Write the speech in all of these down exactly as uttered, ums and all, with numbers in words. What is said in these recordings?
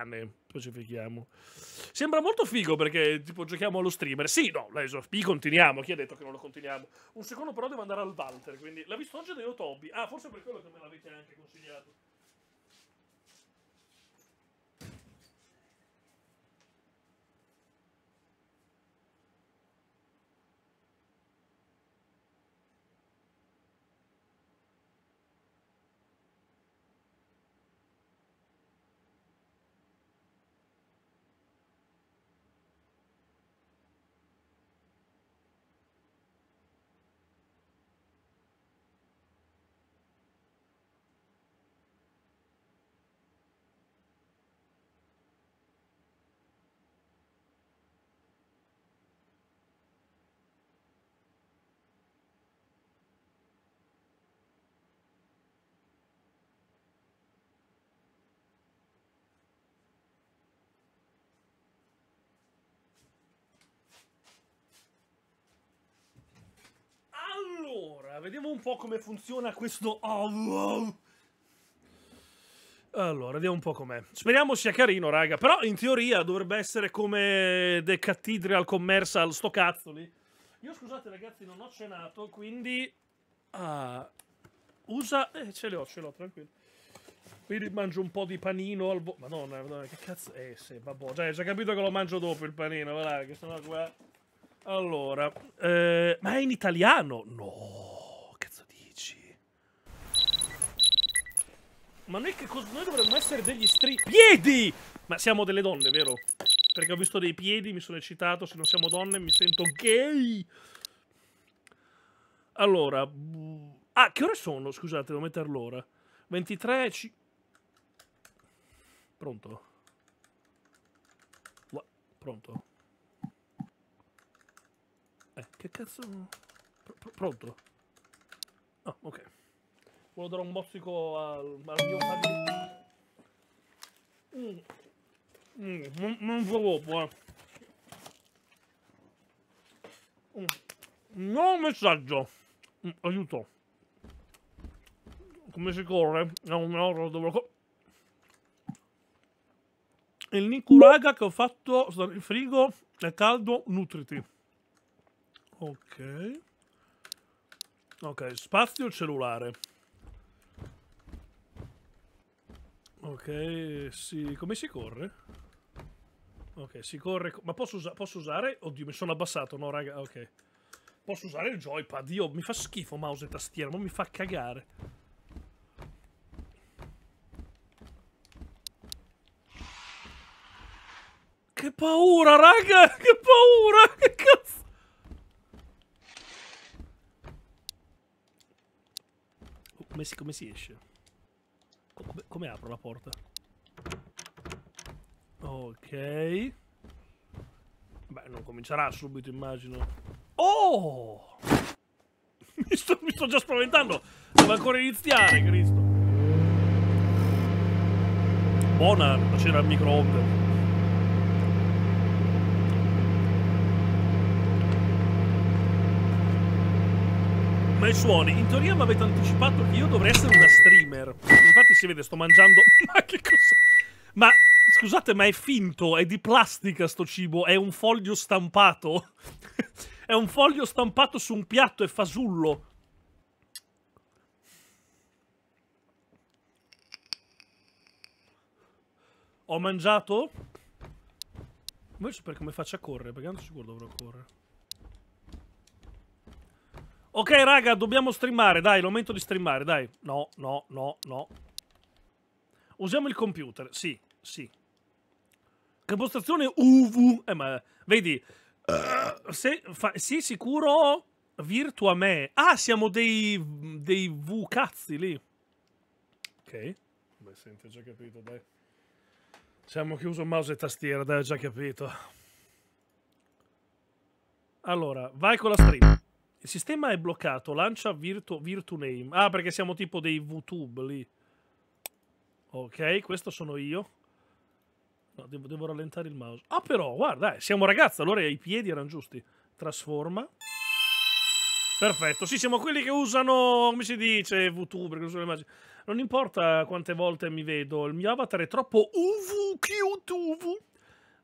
cane, specifichiamo. Sembra molto figo perché tipo giochiamo allo streamer. Sì, no, Lies of P continuiamo. Chi ha detto che non lo continuiamo? Un secondo però devo andare al Walter, quindi l'ha visto oggi da Toby. Ah, forse per quello che me l'avete anche consigliato. Allora, vediamo un po' come funziona questo... Allora, vediamo un po' com'è. Speriamo sia carino, raga. Però in teoria dovrebbe essere come The Cathedral Commercial, sto cazzo lì. Io scusate ragazzi, non ho cenato, quindi... Ah, usa... Eh, ce l'ho, ce l'ho, tranquillo. Quindi mangio un po' di panino al volo. Madonna, madonna, che cazzo... Eh, sì, vabbè. Già, hai già capito che lo mangio dopo il panino, guarda, che sennò qua... Allora... Eh, ma è in italiano? No, cazzo dici? Ma noi che cosa... Noi dovremmo essere degli stri... Piedi! Ma siamo delle donne, vero? Perché ho visto dei piedi, mi sono eccitato. Se non siamo donne mi sento gay. Allora... Ah, che ore sono? Scusate, devo mettere l'ora. ventitré... C... Pronto? Pronto? Eh, che cazzo... Pr pr pronto? Ah, ok. Volevo dare un mozzico al, al mio padre. Mm. Mm, non, non so dopo, eh. Mm. No messaggio. Mm, aiuto. Come si corre? È un'ora dove lo... Il Nicuraga che ho fatto il frigo è caldo, nutriti. Ok. Ok, spazio cellulare. Ok, sì. Come si corre? Ok, si corre... Ma posso, usa posso usare... Oddio, mi sono abbassato, no, raga? Ok. Posso usare il joypad? Dio, mi fa schifo mouse e tastiera, ma mi fa cagare. Che paura, raga! Che paura! Che cazzo! Come si, come si esce? Come, come apro la porta? Ok. Beh, non comincerà subito, immagino. Oh! mi, sto, mi sto già spaventando. Devo ancora iniziare, Cristo. Buona, c'era il microonde. Ma i suoni, in teoria mi avete anticipato che io dovrei essere una streamer. Infatti si vede, sto mangiando... Ma che cosa... Ma... Scusate, ma è finto, è di plastica sto cibo, è un foglio stampato. È un foglio stampato su un piatto, è fasullo. Ho mangiato? Vuoi sapere come faccio a correre? Perché non sono sicuro dovrò correre. Ok, raga, dobbiamo streamare, dai, l'aumento di streamare, dai. No, no, no, no. Usiamo il computer, sì, sì. Che postazione U V? Eh, ma vedi, uh, se fa, sì, sicuro virtua me. Ah, siamo dei dei V cazzi lì. Ok. Beh, senti, ho già capito, dai. Siamo che uso mouse e tastiera, dai, ho già capito. Allora, vai con la stream. Il sistema è bloccato, lancia virtu, virtu name. Ah, perché siamo tipo dei VTube lì. Ok, questo sono io. No, devo, devo rallentare il mouse. Ah, però, guarda, dai, siamo ragazzi, allora i piedi erano giusti. Trasforma. Perfetto, sì, siamo quelli che usano, come si dice, VTuber, che usano le immagini. Non importa quante volte mi vedo, il mio avatar è troppo U V cute.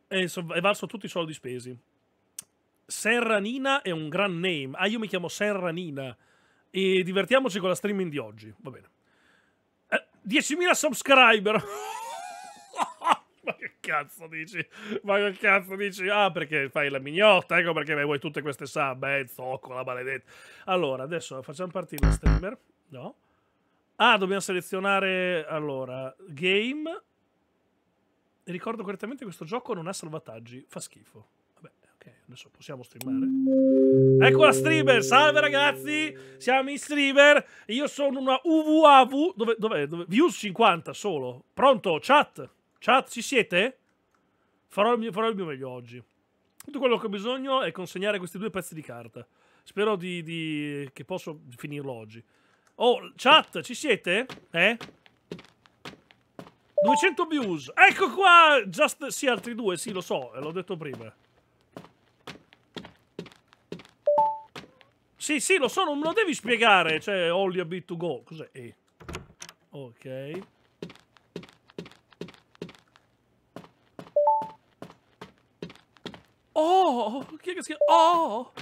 è, è valso tutti i soldi spesi. Serranina è un gran name. Ah, io mi chiamo Serranina. E divertiamoci con la streaming di oggi. Va bene. Eh, diecimila subscriber. Ma che cazzo dici? Ma che cazzo dici? Ah, perché fai la mignotta, ecco perché vuoi tutte queste sub, eh, zoccola, maledetta. Allora, adesso facciamo partire la streamer. No. Ah, dobbiamo selezionare, allora, game. Ricordo correttamente questo gioco non ha salvataggi, fa schifo. Vabbè, ok, adesso possiamo streamare. Ecco la streamer, salve ragazzi, siamo in streamer. Io sono una U V A V, dove, dov'è? Dove? Views cinquanta solo. Pronto, chat? Chat, ci siete? Farò il, mio, farò il mio meglio oggi. Tutto quello che ho bisogno è consegnare questi due pezzi di carta. Spero di, di che posso finirlo oggi. Oh, chat, ci siete? Eh? duecento views. Ecco qua! Just, sì, altri due, sì, lo so, l'ho detto prima. Sì, sì, lo so, non me lo devi spiegare. Cioè, only a bit to go. Cos'è? E. Ok. Oh! Chi è che si chiama? Oh!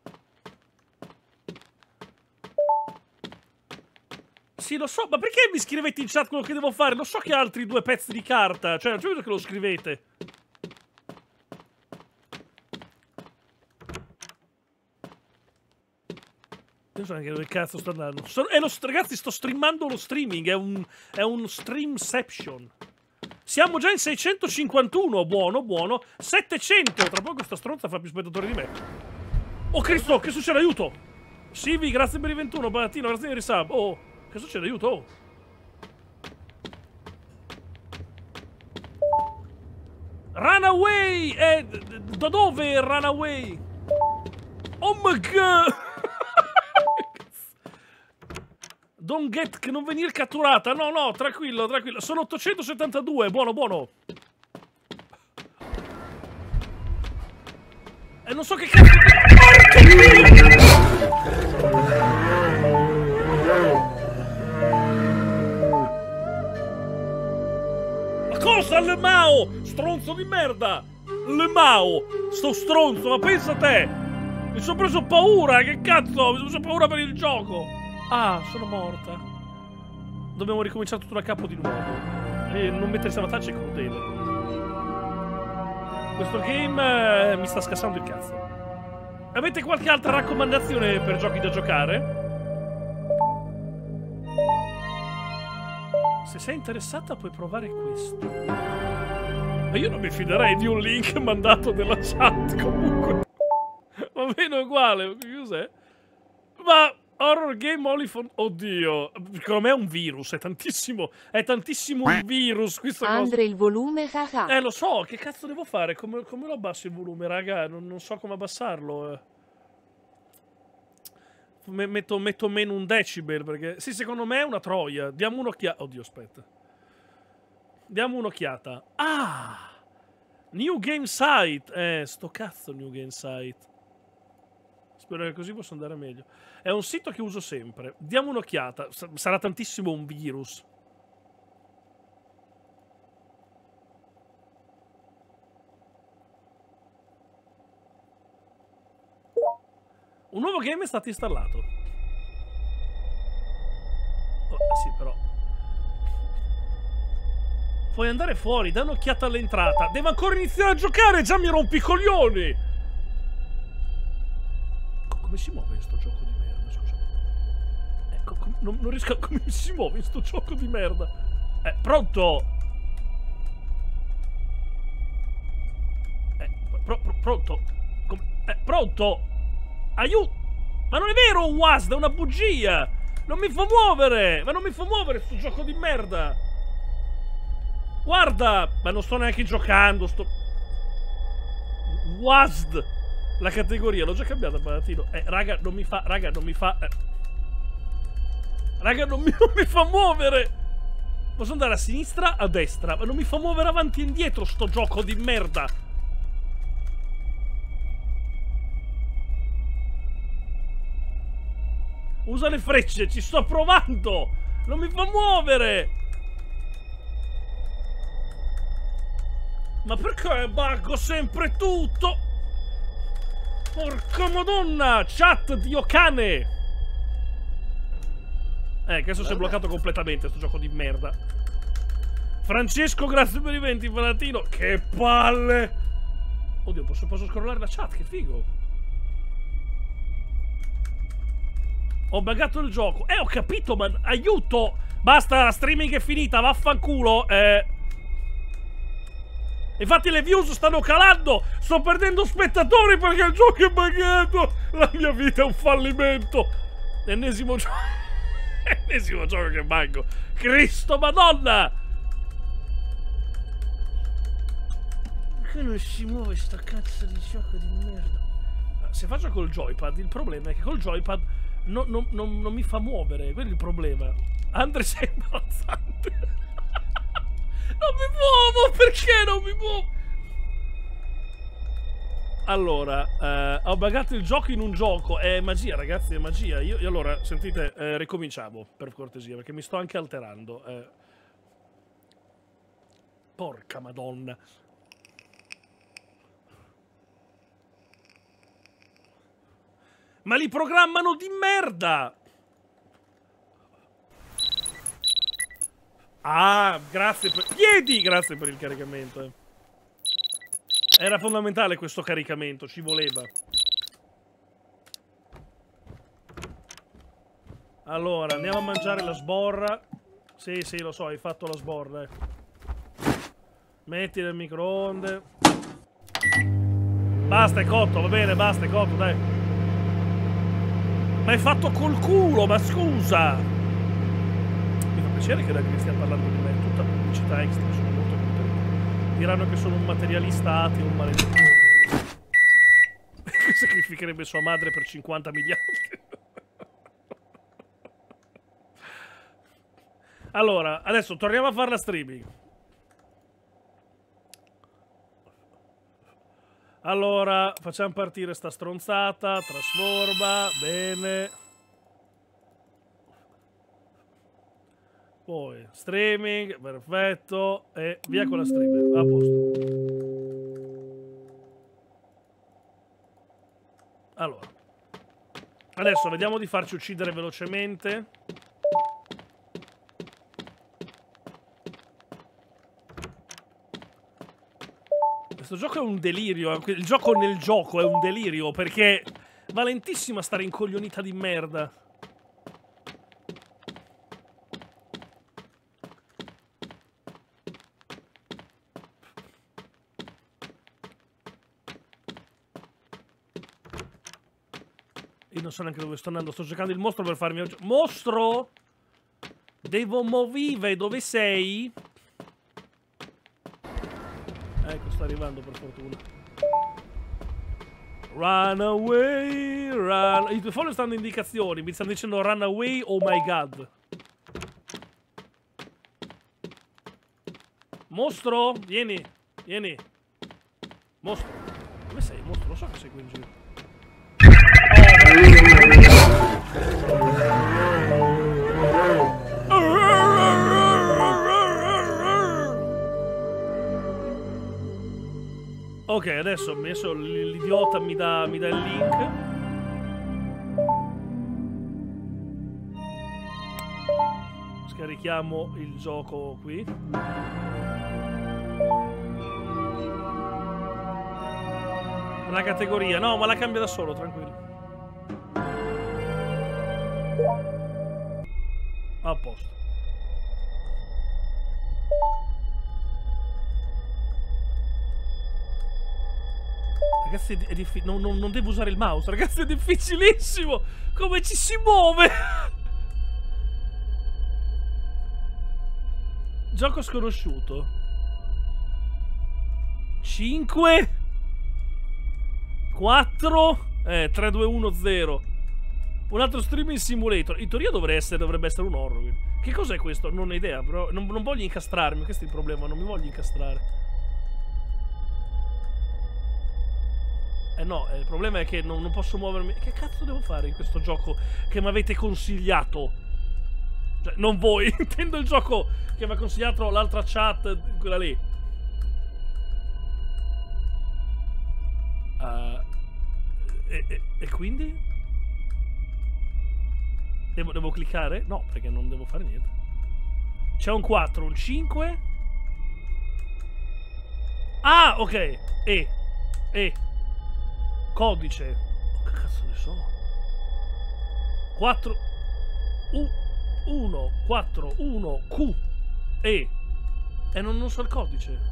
Sì, lo so, ma perché mi scrivete in chat quello che devo fare? Lo so che ha altri due pezzi di carta. Cioè, non c'è bisogno che lo scrivete. Io so neanche dove cazzo sto andando. So, è lo, ragazzi, sto streamando lo streaming. È un, è un streamception. Siamo già in seicentocinquantuno. Buono, buono. settecento. Tra poco questa stronza fa più spettatori di me. Oh Cristo, che succede? Aiuto! Sivi, grazie per i ventuno. Battino, grazie per i sub. Oh, che succede? Aiuto! Oh. Runaway! Eh, da dove Runaway? Oh my god! Don't get, che non venire catturata. No, no, tranquillo, tranquillo. Sono ottocentosettantadue, buono, buono. E non so che cazzo. Porca Dio! Ma cosa, Le Mao? Stronzo di merda! Le Mao! Sto stronzo, ma pensa a te! Mi sono preso paura, che cazzo? Mi sono preso paura per il gioco! Ah, sono morta. Dobbiamo ricominciare tutto da capo di nuovo. E non mettere salvataggi è crudele. Questo game eh, mi sta scassando il cazzo. Avete qualche altra raccomandazione per giochi da giocare? Se sei interessata puoi provare questo. Ma io non mi fiderei di un link mandato nella chat comunque. Va bene uguale. Cos'è? Ma... Horror game only for... Oddio, secondo me è un virus, è tantissimo, è tantissimo un virus questa Andre cosa. il volume, haha. Eh, lo so, che cazzo devo fare? Come, come lo abbasso il volume, raga? Non, non so come abbassarlo. Eh. Metto, metto meno un decibel, perché... Sì, secondo me è una troia. Diamo un'occhiata... Oddio, aspetta. Diamo un'occhiata. Ah! New Game Site. Eh, sto cazzo New Game Site. Spero che così possa andare meglio. È un sito che uso sempre. Diamo un'occhiata. Sarà tantissimo un virus. Un nuovo game è stato installato. Oh, sì, però. Puoi andare fuori, dai un'occhiata all'entrata. Devo ancora iniziare a giocare, già mi rompi i coglioni. Come si muove in sto gioco di merda, scusami. Ecco, non, non riesco a... Come si muove in sto gioco di merda? Eh, pronto? Eh, pro, pro, pronto? Come, eh, pronto? Aiuto! Ma non è vero, W A S D, è una bugia! Non mi fa muovere! Ma non mi fa muovere sto gioco di merda! Guarda! Ma non sto neanche giocando, sto... W A S D! La categoria, l'ho già cambiata, Palatino. Eh, raga, non mi fa... Raga, non mi fa... Eh. Raga, non mi, non mi fa muovere! Posso andare a sinistra, a destra, ma non mi fa muovere avanti e indietro sto gioco di merda! Usa le frecce, ci sto provando! Non mi fa muovere! Ma perché buggo sempre tutto? Porca madonna! Chat, dio cane! Eh, che adesso si è bloccato completamente sto gioco di merda. Francesco, grazie per i venti, Valentino. Che palle! Oddio, posso, posso scrollare la chat, che figo. Ho buggato il gioco. Eh, ho capito, ma aiuto! Basta, la streaming è finita, vaffanculo. Eh... Infatti le views stanno calando. Sto perdendo spettatori perché il gioco è buggato. La mia vita è un fallimento. Ennesimo gioco. Ennesimo gioco che buggo. Cristo madonna! Perché non si muove sta cazzo di gioco di merda? Se faccio col joypad, il problema è che col joypad no, no, no, non mi fa muovere. Quello è il problema. Andre, sei imbarazzante. Non mi muovo, perché non mi muovo? Allora, eh, ho buggato il gioco in un gioco. È magia, ragazzi, è magia. Io, io allora, sentite, eh, ricominciamo, per cortesia, perché mi sto anche alterando. Eh. Porca madonna. Ma li programmano di merda! Ah, grazie per... Piedi! Grazie per il caricamento, eh. Era fondamentale questo caricamento, ci voleva. Allora, andiamo a mangiare la sborra. Sì, sì, lo so, hai fatto la sborra, eh. Metti nel microonde. Basta, è cotto, va bene, basta, è cotto, dai. Ma hai fatto col culo, ma scusa! Piacere che da che stiamo parlando di me, è tutta pubblicità extra, sono molto contento. Diranno che sono un materialista ateo, un maledetto. Sacrificherebbe sua madre per cinquanta miliardi. Allora, adesso torniamo a fare la streaming. Allora, facciamo partire sta stronzata, trasforma, bene. Poi streaming, perfetto, e via con la streaming, a posto. Allora, adesso vediamo di farci uccidere velocemente. Questo gioco è un delirio, il gioco nel gioco è un delirio, perché va lentissima sta rincoglionita di merda. Io non so neanche dove sto andando, sto cercando il mostro per farmi... Mostro! Devo movire, dove sei? Ecco, sta arrivando per fortuna. Run away, run... I tuoi fogli stanno indicazioni, mi stanno dicendo run away, oh my god. Mostro, vieni, vieni. Mostro, dove sei, mostro? Lo so che sei qui in giro. Ok, adesso, adesso l'idiota mi dà, mi dà il link. Scarichiamo il gioco qui. La categoria, no, ma la cambia da solo, tranquillo. A posto. Ragazzi, è difficile. Non, non, non devo usare il mouse, ragazzi, è difficilissimo. Come ci si muove? Gioco sconosciuto. cinque quattro Eh, tre, due, uno, zero. Un altro streaming simulator. In teoria dovrebbe essere, dovrebbe essere un horror. Che cos'è questo? Non ho idea, bro. Non, non voglio incastrarmi. Questo è il problema. Non mi voglio incastrare. Eh no, eh, il problema è che non, non posso muovermi. Che cazzo devo fare in questo gioco che mi avete consigliato? Cioè, non voi. Intendo il gioco che mi ha consigliato l'altra chat, quella lì. E, e, e quindi? Devo, devo cliccare? No, perché non devo fare niente. C'è un quattro, un cinque. Ah, ok. E. E. Codice. Oh, che cazzo ne so? quattro. uno, quattro, uno, Q. E. E non, non so il codice.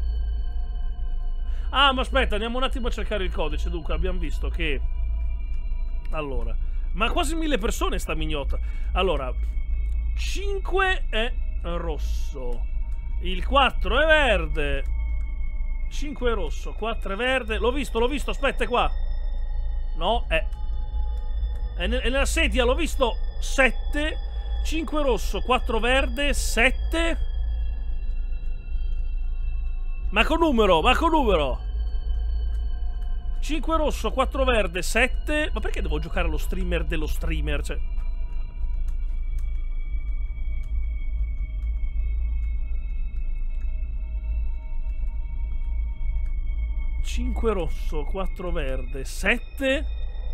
Ah, ma aspetta, andiamo un attimo a cercare il codice. Dunque, abbiamo visto che... Allora... Ma quasi mille persone sta mignota. Allora... cinque è rosso. Il quattro è verde. cinque è rosso, quattro è verde. L'ho visto, l'ho visto, aspetta, è qua. No, è... È, ne è nella sedia, l'ho visto. sette. cinque rosso, quattro verde, sette... Ma con numero, ma con numero. cinque rosso, quattro verde, sette. Ma perché devo giocare allo streamer dello streamer? Cioè... cinque rosso, quattro verde, sette.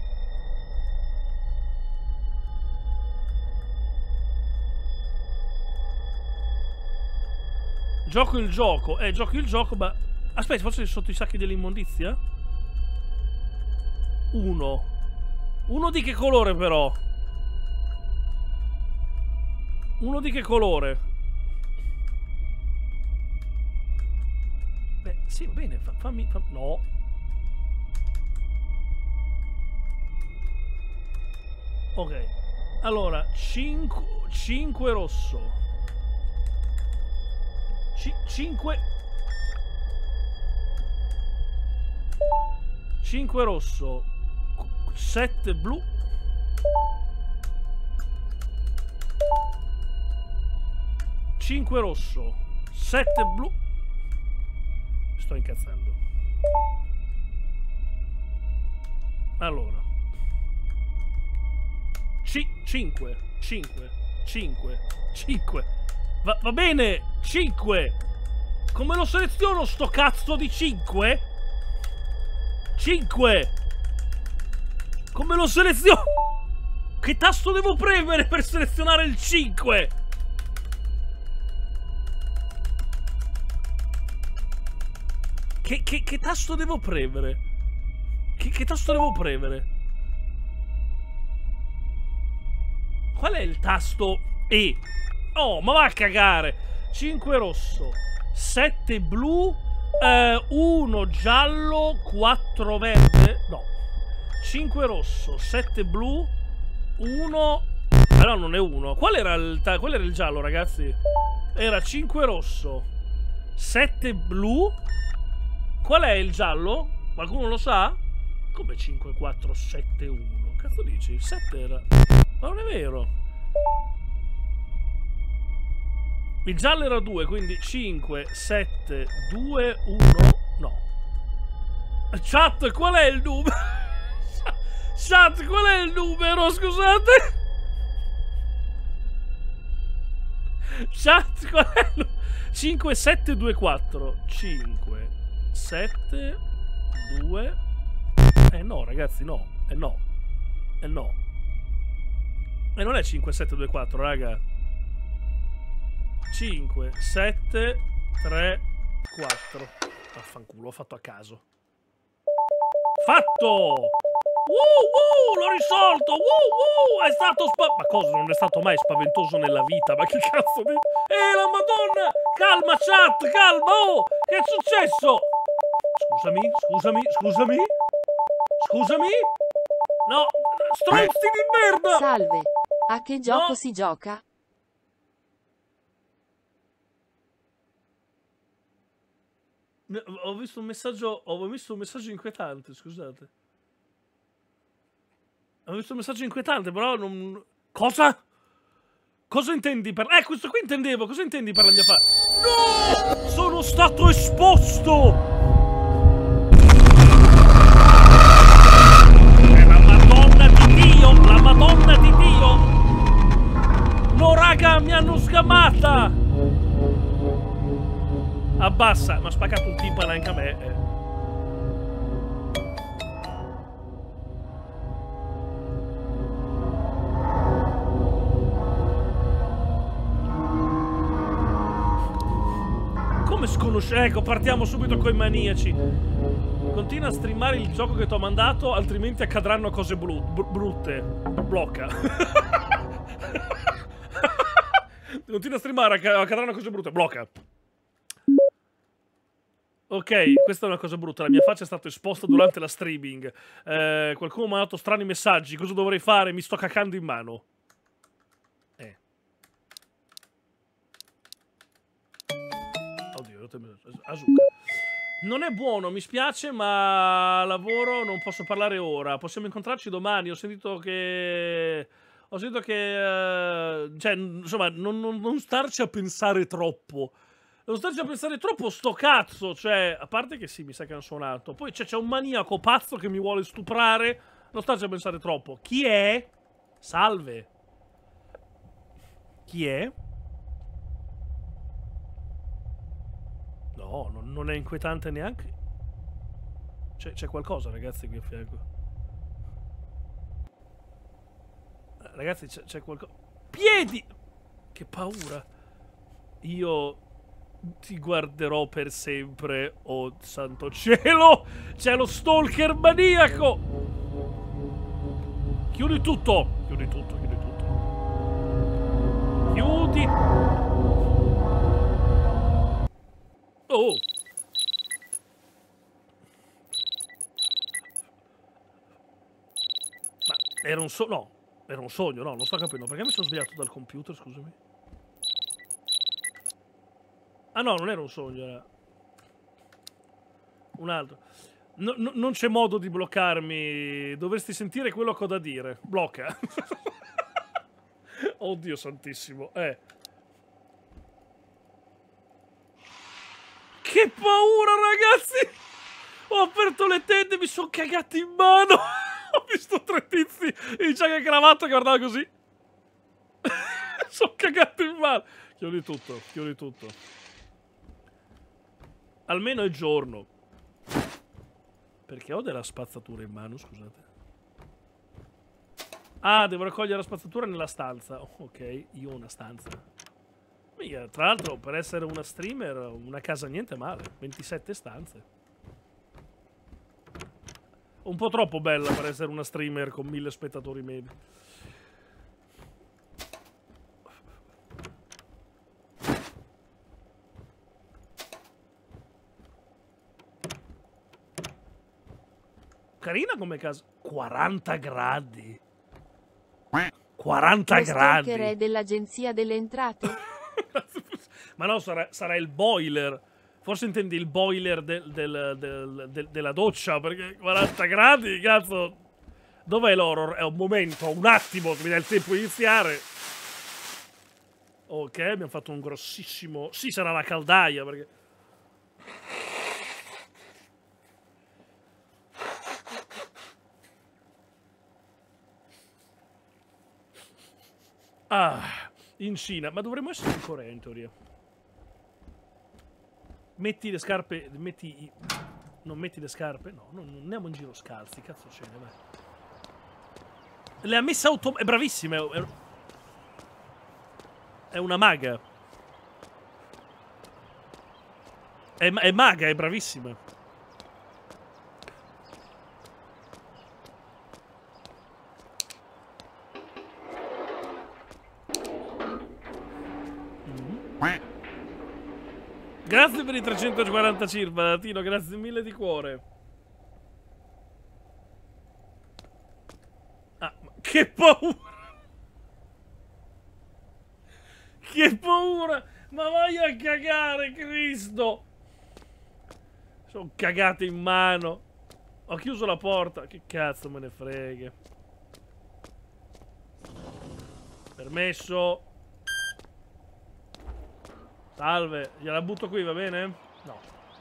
Gioco il gioco, eh, gioco il gioco, ma... Aspetta, forse sotto i sacchi dell'immondizia? Uno. Uno di che colore, però? Uno di che colore? Beh, sì, va bene, fa, fammi... Fa, no. Ok. Allora, cinque rosso. cinque cinque rosso, sette blu, cinque rosso, sette blu. Sto incazzando. Allora, C cinque, cinque, cinque, cinque. Va, va bene, cinque. Come lo seleziono sto cazzo di cinque? cinque. Come lo seleziono? Che tasto devo premere per selezionare il cinque? Che, che, che tasto devo premere? Che, che tasto devo premere? Qual è il tasto E? Oh, ma va a cagare! cinque rosso, sette blu, eh, uno giallo, quattro verde. No. cinque rosso, sette blu, uno... Ah no, non è uno. Qual era il, qual era il giallo, ragazzi? Era cinque rosso, sette blu. Qual è il giallo? Qualcuno lo sa? Come cinque, quattro, sette, uno? Cazzo dici? sette era... Ma non è vero. Il giallo era due, quindi cinque, sette, due, uno... No. Chat, qual è il numero? Chat, qual è il numero? Scusate. Chat, qual è il numero? cinque, sette, due, quattro. cinque, sette, due... Eh no, ragazzi, no. Eh no. Eh no. E non è cinque, sette, due, quattro, raga. cinque, sette, tre, quattro. Vaffanculo, ho fatto a caso. Fatto! Uh, uh, l'ho risolto! Uh, uh, è stato spa... Ma cosa, non è stato mai spaventoso nella vita? Ma che cazzo di... Eh, la madonna! Calma, chat, calma! Oh, che è successo? Scusami, scusami, scusami. Scusami? No, stronzi di merda! Salve, a che gioco no. si gioca? Ho visto un messaggio. Ho visto un messaggio inquietante, scusate. Ho visto un messaggio inquietante, però non. Cosa? Cosa intendi per. Eh, questo qui intendevo. Cosa intendi per la mia fa. No! Sono stato esposto! È la Madonna di Dio! La Madonna di Dio! No, raga, mi hanno sgamata! Abbassa, mi ha spaccato un timpano anche a me. Eh. bonus. Ecco, partiamo subito coi maniaci. Continua a streamare il gioco che ti ho mandato, altrimenti accadranno cose blu br brutte. Blocca. Continua a streamare, accadranno cose brutte. Blocca. Ok, questa è una cosa brutta. La mia faccia è stata esposta durante la streaming. Eh, qualcuno mi ha dato strani messaggi. Cosa dovrei fare? Mi sto cacando in mano. Eh. Oddio, Asuka. Non è buono, mi spiace, ma lavoro, non posso parlare ora. Possiamo incontrarci domani. Ho sentito che... Ho sentito che... Uh, cioè, insomma, non, non, non starci a pensare troppo. Non starci a pensare troppo, sto cazzo. Cioè, a parte che sì, mi sa che hanno suonato. Poi c'è un maniaco pazzo che mi vuole stuprare. Non starci a pensare troppo. Chi è? Salve. Chi è? No, non, non è inquietante neanche. C'è qualcosa, ragazzi, qui a fianco. Ragazzi, c'è qualcosa. Piedi! Che paura. Io ti guarderò per sempre, oh santo cielo! C'è lo stalker maniaco! Chiudi tutto! Chiudi tutto, chiudi tutto. Chiudi! Oh! Ma era un sogno? No, era un sogno, no, non sto capendo. Perché mi sono svegliato dal computer, scusami? Ah no, non era un sogno, era un altro. No, no, non c'è modo di bloccarmi. Dovresti sentire quello che ho da dire. Blocca. Oddio santissimo. Eh. Che paura, ragazzi! Ho aperto le tende e mi sono cagati in mano. Ho visto tre tizi in giacca e cravatta che guardava così. Sono cagato in mano. Chiudi tutto, chiudi tutto. Almeno è giorno. Perché ho della spazzatura in mano, scusate. Ah, devo raccogliere la spazzatura nella stanza. Oh, ok, io ho una stanza. Mica, tra l'altro, per essere una streamer, una casa niente male. ventisette stanze. Un po' troppo bella per essere una streamer con mille spettatori medi. Carina come casa. quaranta gradi. quaranta Lo gradi. stalker è dell'agenzia delle entrate? Ma no, sarà, sarà il boiler. Forse intendi il boiler del, del, del, del, della doccia. Perché quaranta gradi, cazzo. Dov'è l'horror? È un momento, un attimo che mi dà il tempo di iniziare. Ok, abbiamo fatto un grossissimo... Sì, sarà la caldaia perché... Ah, in Cina. Ma dovremmo essere in Corea, in teoria. Metti le scarpe... Metti i... Non metti le scarpe? No, non andiamo in giro scalzi. Cazzo ce ne vai. Le ha messe auto... È bravissima. È... è una maga. È, è maga, è bravissima. Grazie per i trecentoquaranta circa, Latino, grazie mille di cuore. Ah, ma che paura! Che paura! Ma vai a cagare, Cristo! Sono cagate in mano. Ho chiuso la porta. Che cazzo me ne frega. Permesso. Salve, gliela butto qui, va bene? No.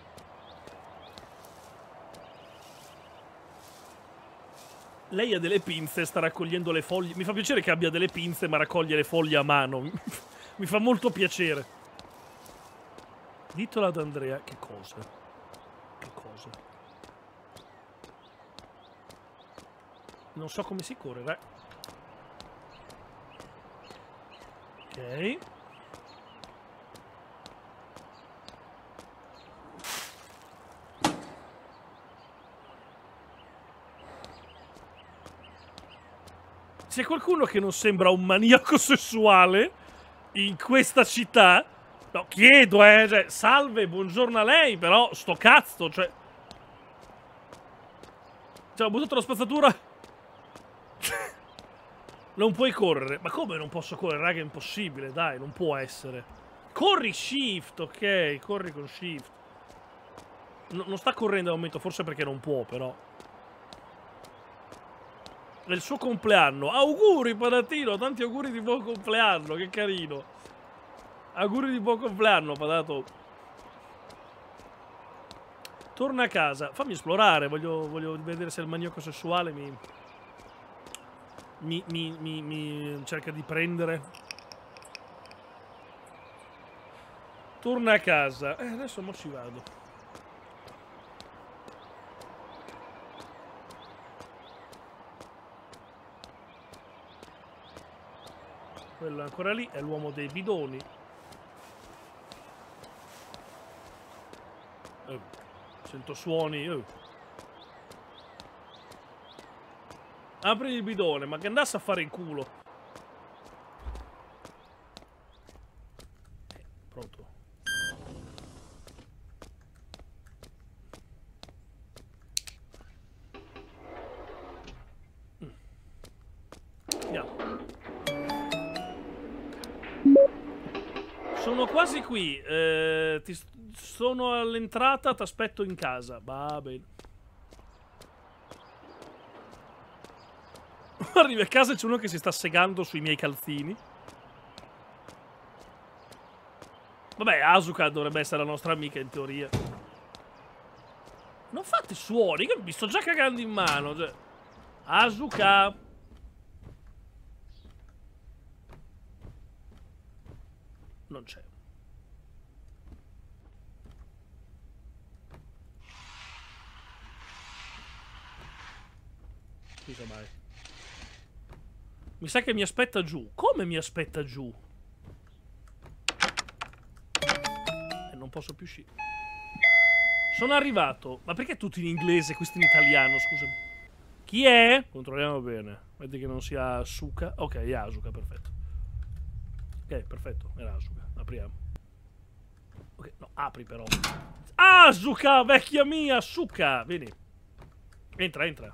Lei ha delle pinze, sta raccogliendo le foglie. Mi fa piacere che abbia delle pinze, ma raccoglie le foglie a mano. Mi fa molto piacere. Ditelo ad Andrea. Che cosa? Che cosa? Non so come si corre, Ok. C'è qualcuno che non sembra un maniaco sessuale in questa città? No, chiedo, eh, cioè, salve, buongiorno a lei, però sto cazzo, cioè... Cioè, ho buttato la spazzatura... Non puoi correre. Ma come non posso correre, raga? È impossibile, dai, non può essere. Corri shift, ok, corri con shift. No, non sta correndo al momento, forse perché non può, però. È il suo compleanno. Auguri, Padatino, tanti auguri di buon compleanno, che carino. Auguri di buon compleanno, Padato. Torna a casa. Fammi esplorare, voglio, voglio vedere se il maniaco sessuale mi... Mi, mi, mi, mi cerca di prendere. Torna a casa. Eh, adesso mo ci vado. Quello è ancora lì, è l'uomo dei bidoni. Oh, sento suoni. Oh. Apri il bidone, ma che andasse a fare il culo. Eh, pronto. Mm. Andiamo. Sono quasi qui. Eh, ti sono all'entrata, ti aspetto in casa. Va bene. Arrivi a casa e c'è uno che si sta segando sui miei calzini. Vabbè, Asuka dovrebbe essere la nostra amica in teoria. Non fate suoni, che mi sto già cagando in mano. Cioè. Asuka. Non c'è. Scusa mai. Mi sa che mi aspetta giù. Come mi aspetta giù? E non posso più uscire. Sono arrivato. Ma perché tutto in inglese, questo in italiano, scusami? Chi è? Controlliamo bene. Vedi che non sia Asuka. Ok, è Asuka, perfetto. Ok, perfetto, era Asuka. Apriamo. Ok, no, apri però. Asuka, vecchia mia, Asuka. Vieni. Entra, entra.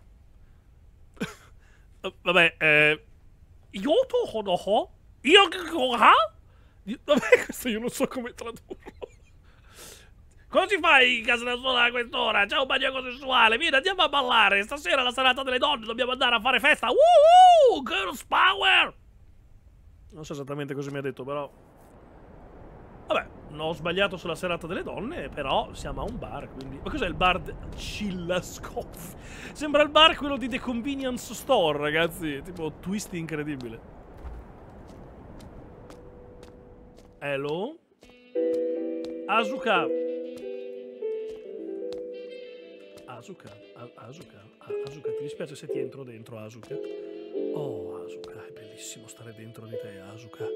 Vabbè, eh... Io to ho Io vabbè, questo io non so come tradurlo. Cosa ci fai in casa da sola a quest'ora? C'è un maniaco sessuale. Vieni, andiamo a ballare. Stasera è la serata delle donne. Dobbiamo andare a fare festa. Woohoo! Girls power! Non so esattamente cosa mi ha detto, però... Vabbè, non ho sbagliato sulla serata delle donne, però siamo a un bar, quindi... Ma cos'è il bar? De... Chillaskov. Sembra il bar quello di The Convenience Store, ragazzi. Tipo, twist incredibile. Hello? Asuka. Asuka. Asuka. Asuka, ti dispiace se ti entro dentro, Asuka? Oh, Asuka, è bellissimo stare dentro di te, Asuka.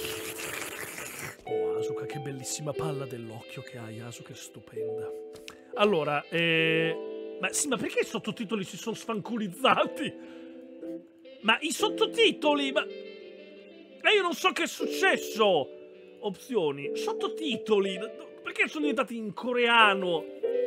Oh, Asuka, che bellissima palla dell'occhio che hai, Asuka, è stupenda. Allora, eh... ma sì, ma perché i sottotitoli si sono sfanculizzati? Ma i sottotitoli, ma... E io non so che è successo! Opzioni, sottotitoli, perché sono diventati in coreano?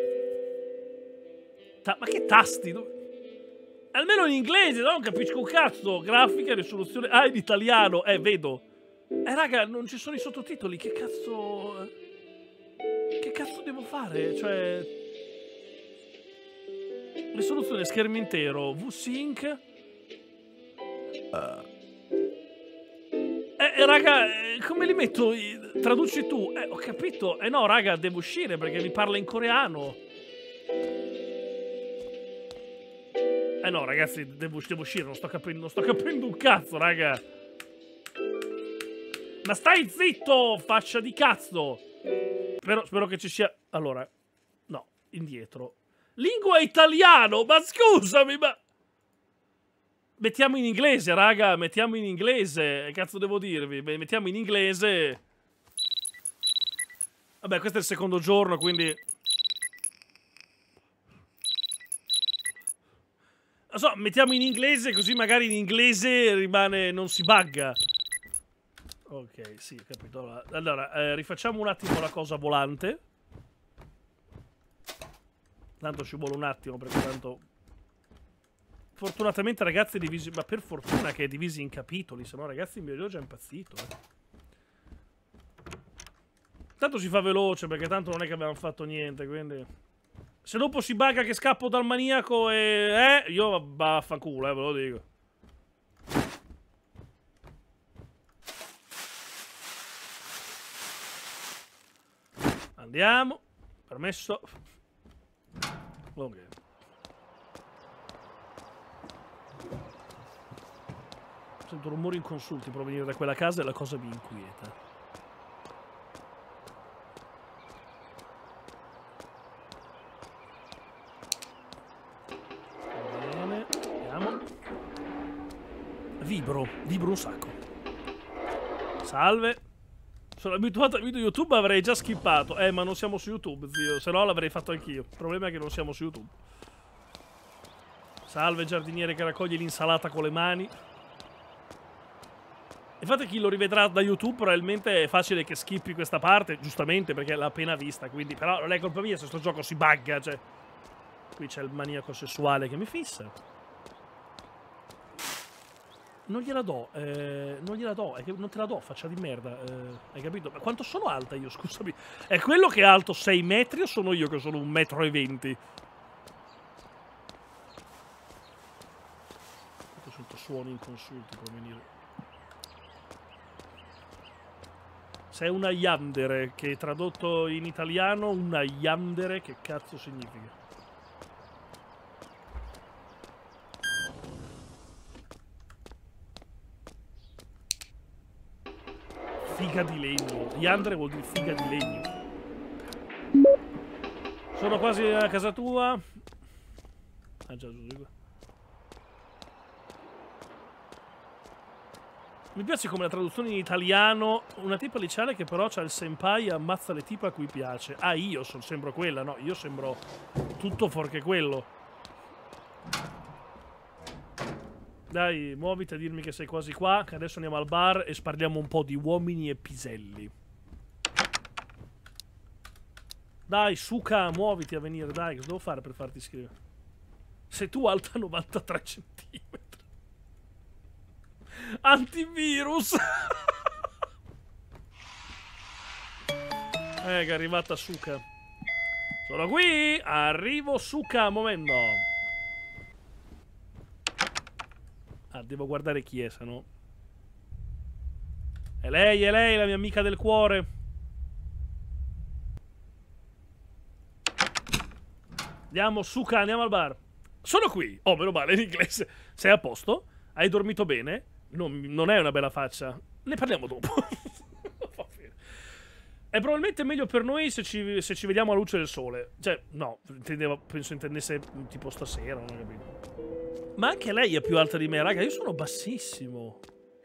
Ta ma che tasti? Almeno in inglese, no? Non capisco un cazzo. Grafica, risoluzione... Ah, in italiano, eh, vedo. Eh, raga, non ci sono i sottotitoli, che cazzo... Che cazzo devo fare? Cioè... Risoluzione, schermo intero, V-Sync... Uh. Eh, raga, eh, come li metto? Traduci tu. Eh, ho capito. Eh no, raga, devo uscire perché mi parla in coreano. Eh no, ragazzi, devo, devo uscire, non sto capendo, non sto capendo un cazzo, raga. Ma stai zitto, faccia di cazzo. Spero, spero che ci sia... Allora, no, indietro. Lingua italiano, ma scusami, ma... Mettiamo in inglese, raga, mettiamo in inglese. Che cazzo devo dirvi? Mettiamo in inglese. Vabbè, questo è il secondo giorno, quindi... so, mettiamo in inglese così magari in inglese rimane, non si bugga. Ok, sì, ho capito. Allora, eh, rifacciamo un attimo la cosa volante. Tanto ci vuole un attimo perché tanto... Fortunatamente ragazzi è divisi... Ma per fortuna che è divisi in capitoli, se no ragazzi mi ero già impazzito. Eh. Tanto si fa veloce perché tanto non è che abbiamo fatto niente, quindi... Se dopo si bugga che scappo dal maniaco e... Eh, io vaffanculo, eh, ve lo dico. Andiamo. Permesso. Ok. Sento rumori inconsulti provenire da quella casa e la cosa mi inquieta. Bene, andiamo. Vibro, vibro un sacco. Salve. Sono abituato a video YouTube, avrei già skippato. Eh, ma non siamo su YouTube, zio. Se no l'avrei fatto anch'io. Il problema è che non siamo su YouTube. Salve, giardiniere che raccoglie l'insalata con le mani. Infatti chi lo rivedrà da YouTube probabilmente è facile che skippi questa parte, giustamente, perché l'ha appena vista, quindi... Però non è colpa mia se sto gioco si bugga, cioè... Qui c'è il maniaco sessuale che mi fissa. Non gliela do, eh, non gliela do, è che non te la do, faccia di merda, eh, hai capito? Ma quanto sono alta io, scusami? È quello che è alto sei metri o sono io che sono un metro e venti? Ho sento suoni inconsulti provenire. Sei una yandere, che tradotto in italiano, una yandere, che cazzo significa? Figa di legno. Yandere vuol dire figa di legno. Sono quasi a casa tua. Ah già, giusto. Mi piace come la traduzione in italiano. Una tipa liceale che però c'ha il senpai e ammazza le tipe a cui piace. Ah, io sono, sembro quella, no? Io sembro tutto fuorché quello. Dai, muoviti a dirmi che sei quasi qua, che adesso andiamo al bar e sparliamo un po' di uomini e piselli. Dai, Suka, muoviti a venire, dai, cosa devo fare per farti iscrivere? Sei tu alta novantatré centimetri. Antivirus! Eh, che è arrivata Suka. Sono qui! Arrivo Suka, momento. Ah, devo guardare chi è, se no... È lei, è lei, la mia amica del cuore. Andiamo, Suka, andiamo al bar. Sono qui. Oh, meno male, in inglese. Sei a posto? Hai dormito bene? Non, non è una bella faccia. Ne parliamo dopo. È probabilmente meglio per noi se ci, se ci vediamo alla luce del sole. Cioè, no, intendevo, penso intendesse tipo stasera, non ho capito. Ma anche lei è più alta di me, raga. Io sono bassissimo.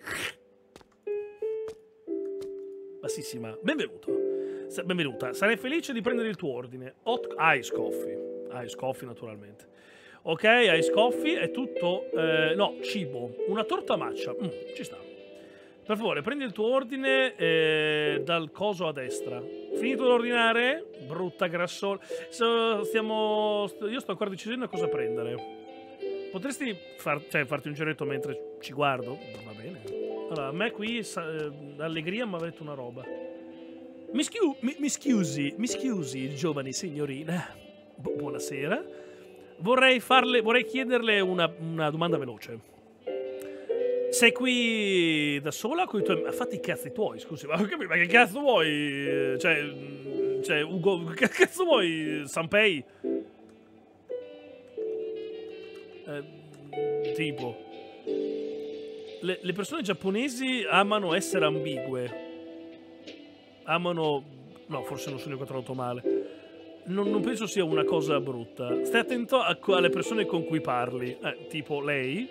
Bassissima. Benvenuto. Benvenuta. Sarei felice di prendere il tuo ordine. Hot Ice Coffee. Ice Coffee, naturalmente. Ok, Ice Coffee è tutto... Eh, no, cibo. Una torta matcha. Mm, ci sta. Per favore, prendi il tuo ordine eh, dal coso a destra. Finito d'ordinare? Brutta grassola. So, stiamo... Io sto ancora decidendo cosa prendere. Potresti far, cioè, farti un giretto mentre ci guardo? Va bene. Allora, a me qui sa, eh, allegria mi ha detto una roba. Mi, schiu, mi, mi scusi, mi scusi, giovane signorina. Bu buonasera. Vorrei farle, vorrei chiederle una, una domanda veloce. Sei qui da sola con i tuoi... Fatti i cazzi tuoi, scusi, ma, ma che cazzo vuoi? Cioè, cioè Ugo, che cazzo vuoi, Sanpei? Eh, tipo le, le persone giapponesi amano essere ambigue, amano, no, forse non sono io che ho tradotto male, non, non penso sia una cosa brutta. Stai attento a, alle persone con cui parli, eh, tipo lei.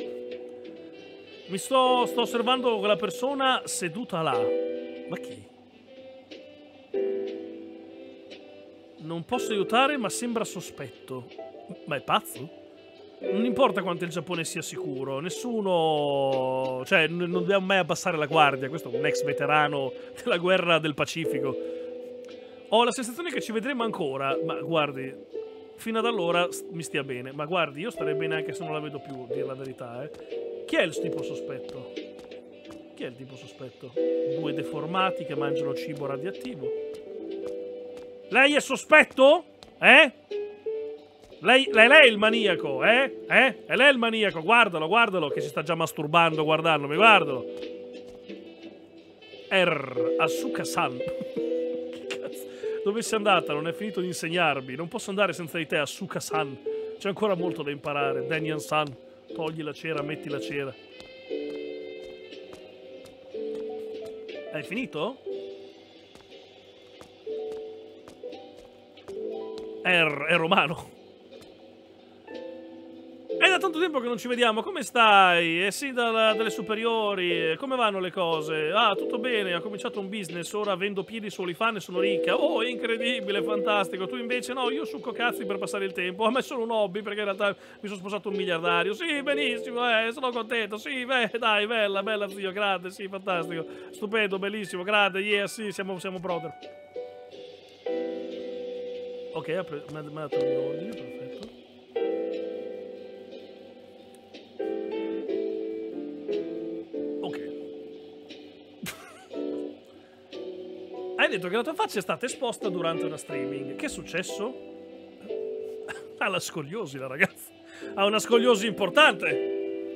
Mi sto, sto osservando quella persona seduta là. Ma chi? Non posso aiutare, ma sembra sospetto. Ma è pazzo? Non importa quanto il Giappone sia sicuro, nessuno... Cioè, non dobbiamo mai abbassare la guardia. Questo è un ex veterano della guerra del Pacifico. Ho la sensazione che ci vedremo ancora, ma guardi, fino ad allora mi stia bene. Ma guardi, io starei bene anche se non la vedo più, a dire la verità, eh. Chi è il tipo sospetto? Chi è il tipo sospetto? Due deformati che mangiano cibo radioattivo. Lei è sospetto? Eh? Lei, lei, lei è il maniaco, eh? Eh? È lei il maniaco, guardalo, guardalo, che si sta già masturbando guardandomi, guardalo. R. Asuka-san. Che cazzo? Dove sei andata? Non è finito di insegnarmi. Non posso andare senza di te, Asuka-san. C'è ancora molto da imparare. Daniel-san, togli la cera, metti la cera. Hai finito? R. È romano. È da tanto tempo che non ci vediamo, come stai? Eh sì, da, dalle superiori, come vanno le cose? Ah, tutto bene, ho cominciato un business, ora vendo piedi su OnlyFans e sono ricca. Oh, è incredibile, fantastico. Tu invece no, io succo cazzi per passare il tempo. A me è solo un hobby perché in realtà mi sono sposato un miliardario. Sì, benissimo, eh, sono contento. Sì, beh, dai, bella, bella zio, grande, sì, fantastico. Stupendo, bellissimo, grande, yeah, sì, siamo, siamo brother. Ok, ha preso, mi ha dato il mio ordine, perfetto. Hai detto che la tua faccia è stata esposta durante una streaming. Che è successo? Ha la scoliosi la ragazza. Ha una scoliosi importante.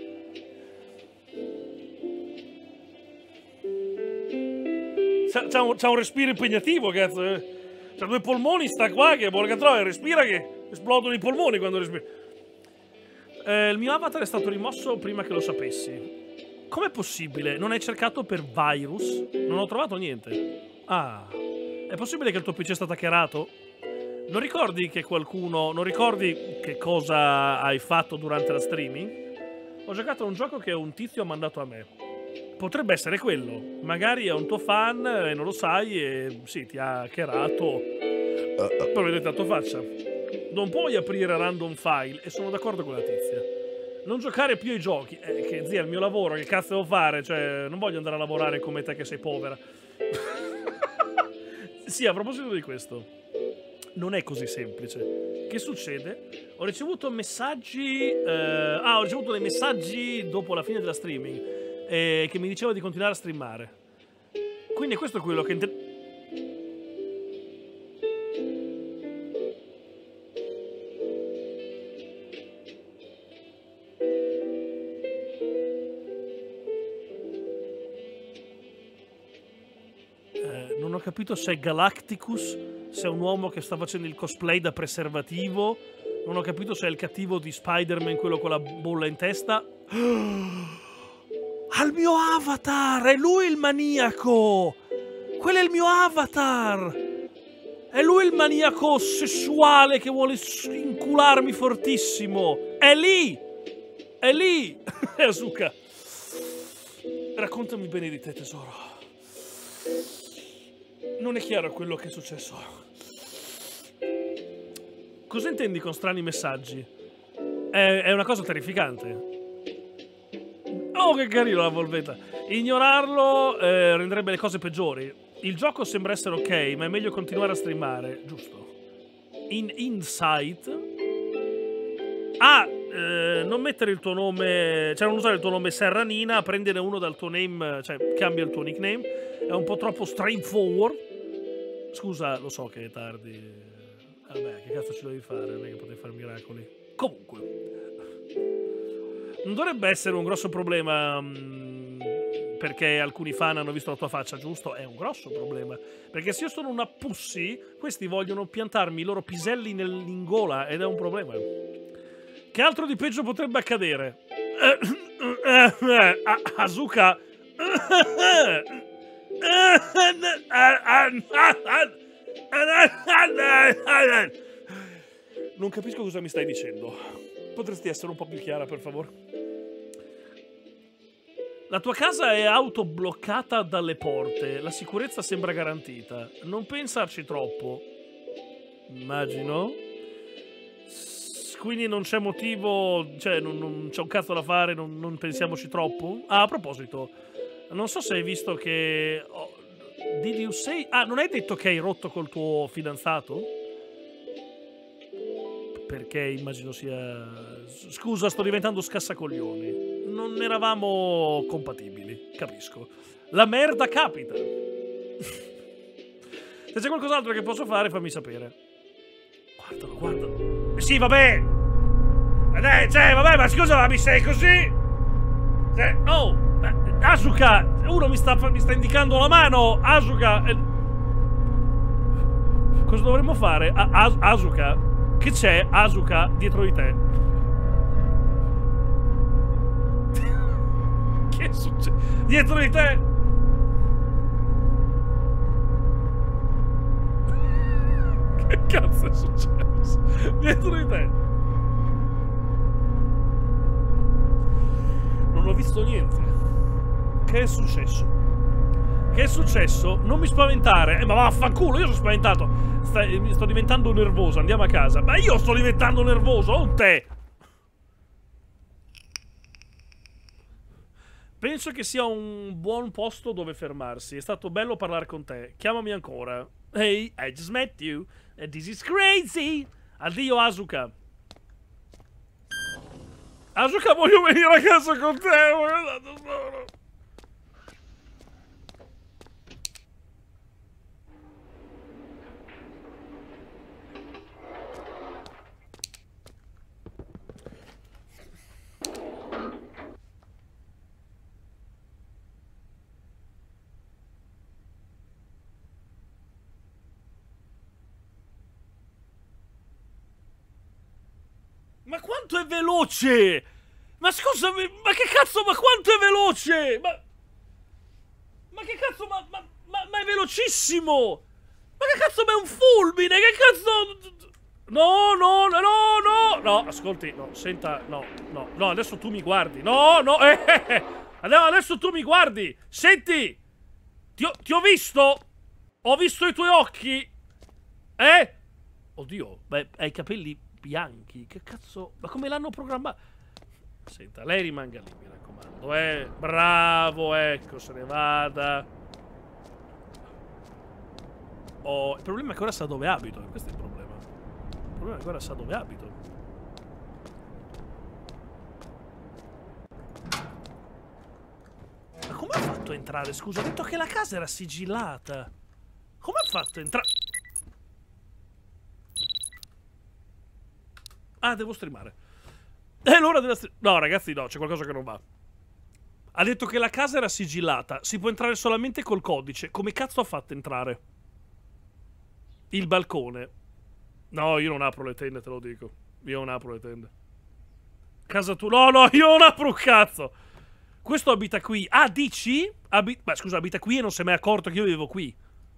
C'ha un, un respiro impegnativo, cazzo. Eh. C'ha due polmoni, sta qua che porca troia, respira che esplodono i polmoni quando respira. Eh, il mio avatar è stato rimosso prima che lo sapessi. Com'è possibile? Non hai cercato per virus? Non ho trovato niente. Ah, è possibile che il tuo P C è stato hackerato? Non ricordi che qualcuno... Non ricordi che cosa hai fatto durante la streaming? Ho giocato a un gioco che un tizio ha mandato a me. Potrebbe essere quello. Magari è un tuo fan e non lo sai e sì, ti ha hackerato per vedere la tua faccia. Non puoi aprire random file e sono d'accordo con la tizia. Non giocare più ai giochi. Eh, che zia, è il mio lavoro, che cazzo devo fare? Cioè, non voglio andare a lavorare come te che sei povera. Sì, a proposito di questo, non è così semplice. Che succede? Ho ricevuto messaggi... Eh, ah, ho ricevuto dei messaggi dopo la fine della streaming eh, che mi diceva di continuare a streamare. Quindi questo è quello che... Inter- Non ho capito se è Galacticus, se è un uomo che sta facendo il cosplay da preservativo. Non ho capito se è il cattivo di Spider-Man, quello con la bolla in testa. Al mio avatar! È lui il maniaco! Quello è il mio avatar! È lui il maniaco sessuale che vuole incularmi fortissimo! È lì! È lì! È Asuka! Raccontami bene di te, tesoro. Non è chiaro quello che è successo. Cosa intendi con strani messaggi? È, è una cosa terrificante. Oh, che carino la volvetta. Ignorarlo eh, renderebbe le cose peggiori. Il gioco sembra essere ok, ma è meglio continuare a streamare, giusto? In Insight... Ah, eh, non mettere il tuo nome... Cioè non usare il tuo nome Serranina, prendere uno dal tuo name... Cioè, cambia il tuo nickname. È un po' troppo straightforward. Scusa, lo so che è tardi. Vabbè, che cazzo ci devi fare? Non è che potevi fare miracoli. Comunque, non dovrebbe essere un grosso problema mh, perché alcuni fan hanno visto la tua faccia, giusto? È un grosso problema. Perché se io sono una pussy, questi vogliono piantarmi i loro piselli nell'ingola ed è un problema. Che altro di peggio potrebbe accadere? Asuka... Non capisco cosa mi stai dicendo. Potresti essere un po' più chiara, per favore? La tua casa è autobloccata dalle porte. La sicurezza sembra garantita. Non pensarci troppo. Immagino. quindi non c'è motivo, cioè non, non c'è un cazzo da fare, non, non pensiamoci troppo. Ah, a proposito, non so se hai visto che... Oh, did you say... Ah, non hai detto che hai rotto col tuo fidanzato? Perché immagino sia... Scusa, sto diventando scassacoglioni. Non eravamo compatibili, capisco. La merda capita. Se c'è qualcos'altro che posso fare, fammi sapere. Guardalo, guardalo. Eh sì, vabbè. Eh, cioè, vabbè, ma scusa, ma mi sei così? Cioè, oh, Asuka, uno mi sta, mi sta indicando la mano. Asuka. Eh. Cosa dovremmo fare? A As Asuka? Che c'è, Asuka, dietro di te? Che succede? Dietro di te? Che cazzo è successo? Dietro di te? Non ho visto niente. Che è successo? Che è successo? Non mi spaventare. Eh, ma vaffanculo, io sono spaventato. Sta, mi sto diventando nervoso, andiamo a casa. Ma io sto diventando nervoso, non te. Penso che sia un buon posto dove fermarsi. È stato bello parlare con te. Chiamami ancora. Hey, I just met you. And this is crazy. Addio, Asuka. Asuka, voglio venire a casa con te. Voglio andare solo. Ma quanto è veloce! Ma scusami, ma che cazzo, ma quanto è veloce! Ma, ma che cazzo, ma, ma, ma, ma è velocissimo! Ma che cazzo, ma è un fulmine, che cazzo... No, no, no, no, no! No, ascolti, no, senta, no, no, no, adesso tu mi guardi. No, no, eh, eh, eh. Adesso tu mi guardi. Senti, ti ho, ti ho visto. Ho visto i tuoi occhi. Eh? Oddio, beh, hai i capelli bianchi. Che cazzo? Ma come l'hanno programmato? Senta, lei rimanga lì, mi raccomando, eh. Bravo, ecco, se ne vada. Oh, il problema è che ora sa dove abito. Questo è il problema. Il problema è che ora sa dove abito. Ma come ha fatto a entrare? Scusa, ha detto che la casa era sigillata. Come ha fatto a entrare? Ah, devo streamare. È l'ora della stream. No, ragazzi, no, c'è qualcosa che non va. Ha detto che la casa era sigillata. Si può entrare solamente col codice. Come cazzo ha fatto a entrare? Il balcone. No, io non apro le tende, te lo dico. Io non apro le tende. Casa tu... No, no, io non apro un cazzo. Questo abita qui. Ah, dici? Abi... Beh, scusa, abita qui e non si è mai accorto che io vivevo qui.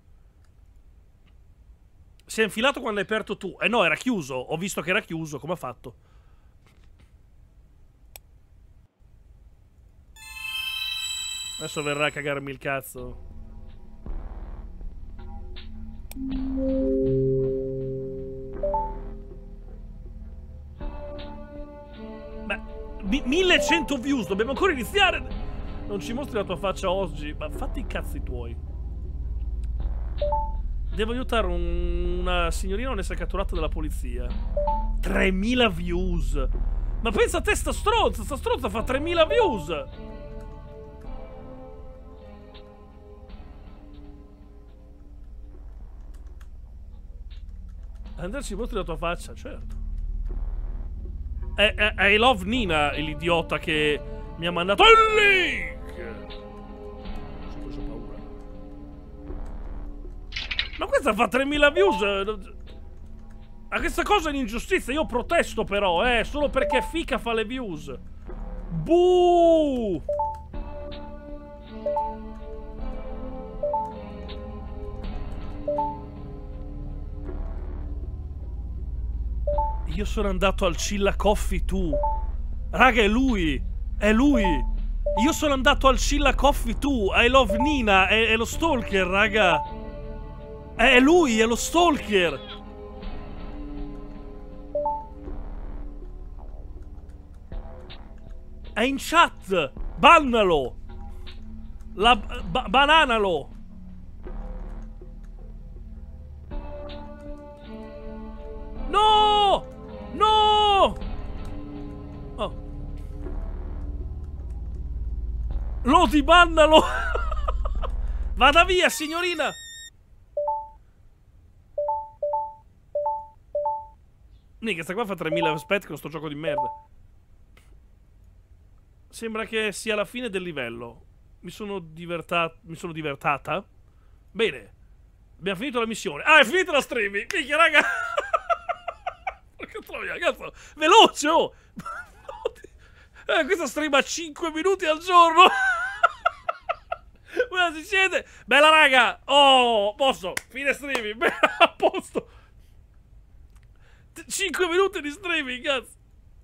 Si è infilato quando hai aperto tu. Eh no, era chiuso. Ho visto che era chiuso. Come ha fatto? Adesso verrà a cagarmi il cazzo. Beh, millecento views. Dobbiamo ancora iniziare. Non ci mostri la tua faccia oggi. Ma fatti i cazzi tuoi. Devo aiutare un, una signorina a non essere catturata dalla polizia. tremila views. Ma pensa a te, sta stronza. Sta stronza fa tremila views. Andarci, mostri la tua faccia, certo. È, è, è I Love Nina, l'idiota che mi ha mandato il link. Ho preso paura. Ma questa fa tremila views. Ma questa cosa è un'ingiustizia. Io protesto però, eh. Solo perché fica fa le views. Buh. Io sono andato al Chilla Coffee tu. Raga, è lui. È lui. Io sono andato al Chilla Coffee tu. I Love Nina. È, è lo stalker, raga. È, è lui, è lo stalker. È in chat! Bannalo! La... Ba bananalo! No! No! Oh. Lo dibannalo! Vada via, signorina! Mica, sta qua fa tremila spet con sto gioco di merda. Sembra che sia la fine del livello. Mi sono divertato. Mi sono divertata. Bene. Abbiamo finito la missione. Ah, è finita la streaming! Minchia, raga! Che troia, cazzo! Veloce, oh! Eh, questa streama cinque minuti al giorno! Guarda, si siede! Bella raga! Oh, posso! Fine streaming! Bella, a posto! cinque minuti di streaming, cazzo!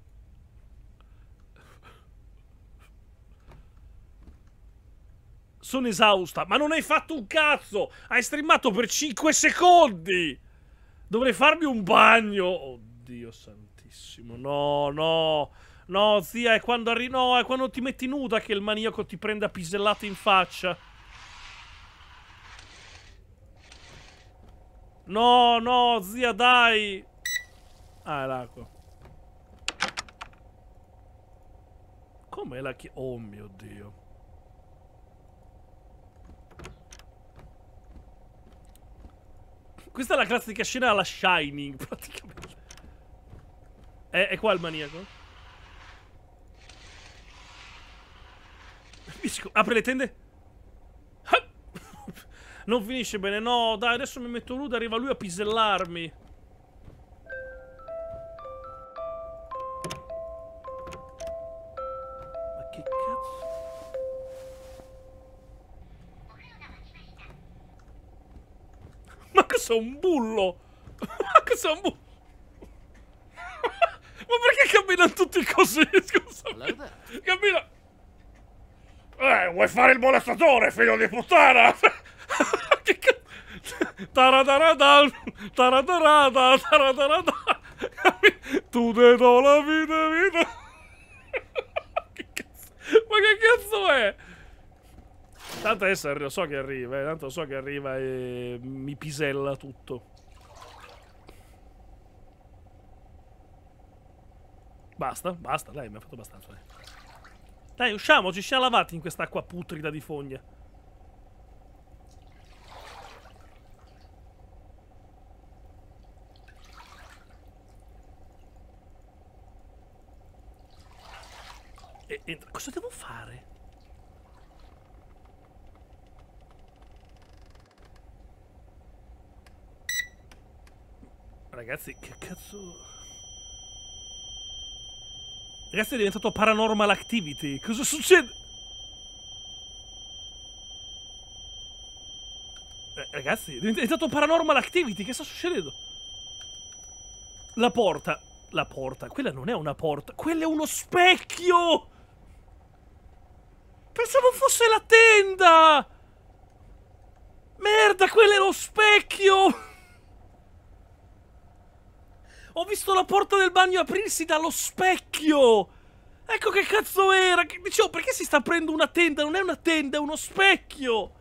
Sono esausta, ma non hai fatto un cazzo! Hai streamato per cinque secondi! Dovrei farmi un bagno! Oddio santissimo, no, no! No, zia, è quando arrivi... No, è quando ti metti nuda che il maniaco ti prende a pisellate in faccia. No, no, zia, dai! Ah, è l'acqua. Com'è la chi... Oh mio Dio. Questa è la classica scena alla Shining, praticamente. È, è qua il maniaco? Apri le tende. Non finisce bene. No, dai, adesso mi metto nudo. Arriva lui a pisellarmi. Ma che cazzo? Ma cos'è un bullo? Ma cos'è un bullo? Ma perché camminano tutti così? Scusami. Cammina. Eh, vuoi fare il molestatore, figlio di puttana? Che cazzo? Taradaradan, taradaradan, taradaradan. Tu te do la vita, vita. Che cazzo? Ma che cazzo è? Tanto adesso lo so che arriva, eh. Tanto so che arriva e mi pisella tutto. Basta, basta, dai, mi ha fatto abbastanza, dai. Dai, usciamo, ci siamo lavati in quest'acqua putrida di fogna. E, e cosa devo fare? Ragazzi, che cazzo... Ragazzi, è diventato Paranormal Activity. Cosa succede? Eh, ragazzi, è diventato Paranormal Activity. Che sta succedendo? La porta. La porta. Quella non è una porta. Quello è uno specchio. Pensavo fosse la tenda. Merda, quello è lo specchio. Ho visto la porta del bagno aprirsi dallo specchio! Ecco che cazzo era! Dicevo, perché si sta aprendo una tenda? Non è una tenda, è uno specchio!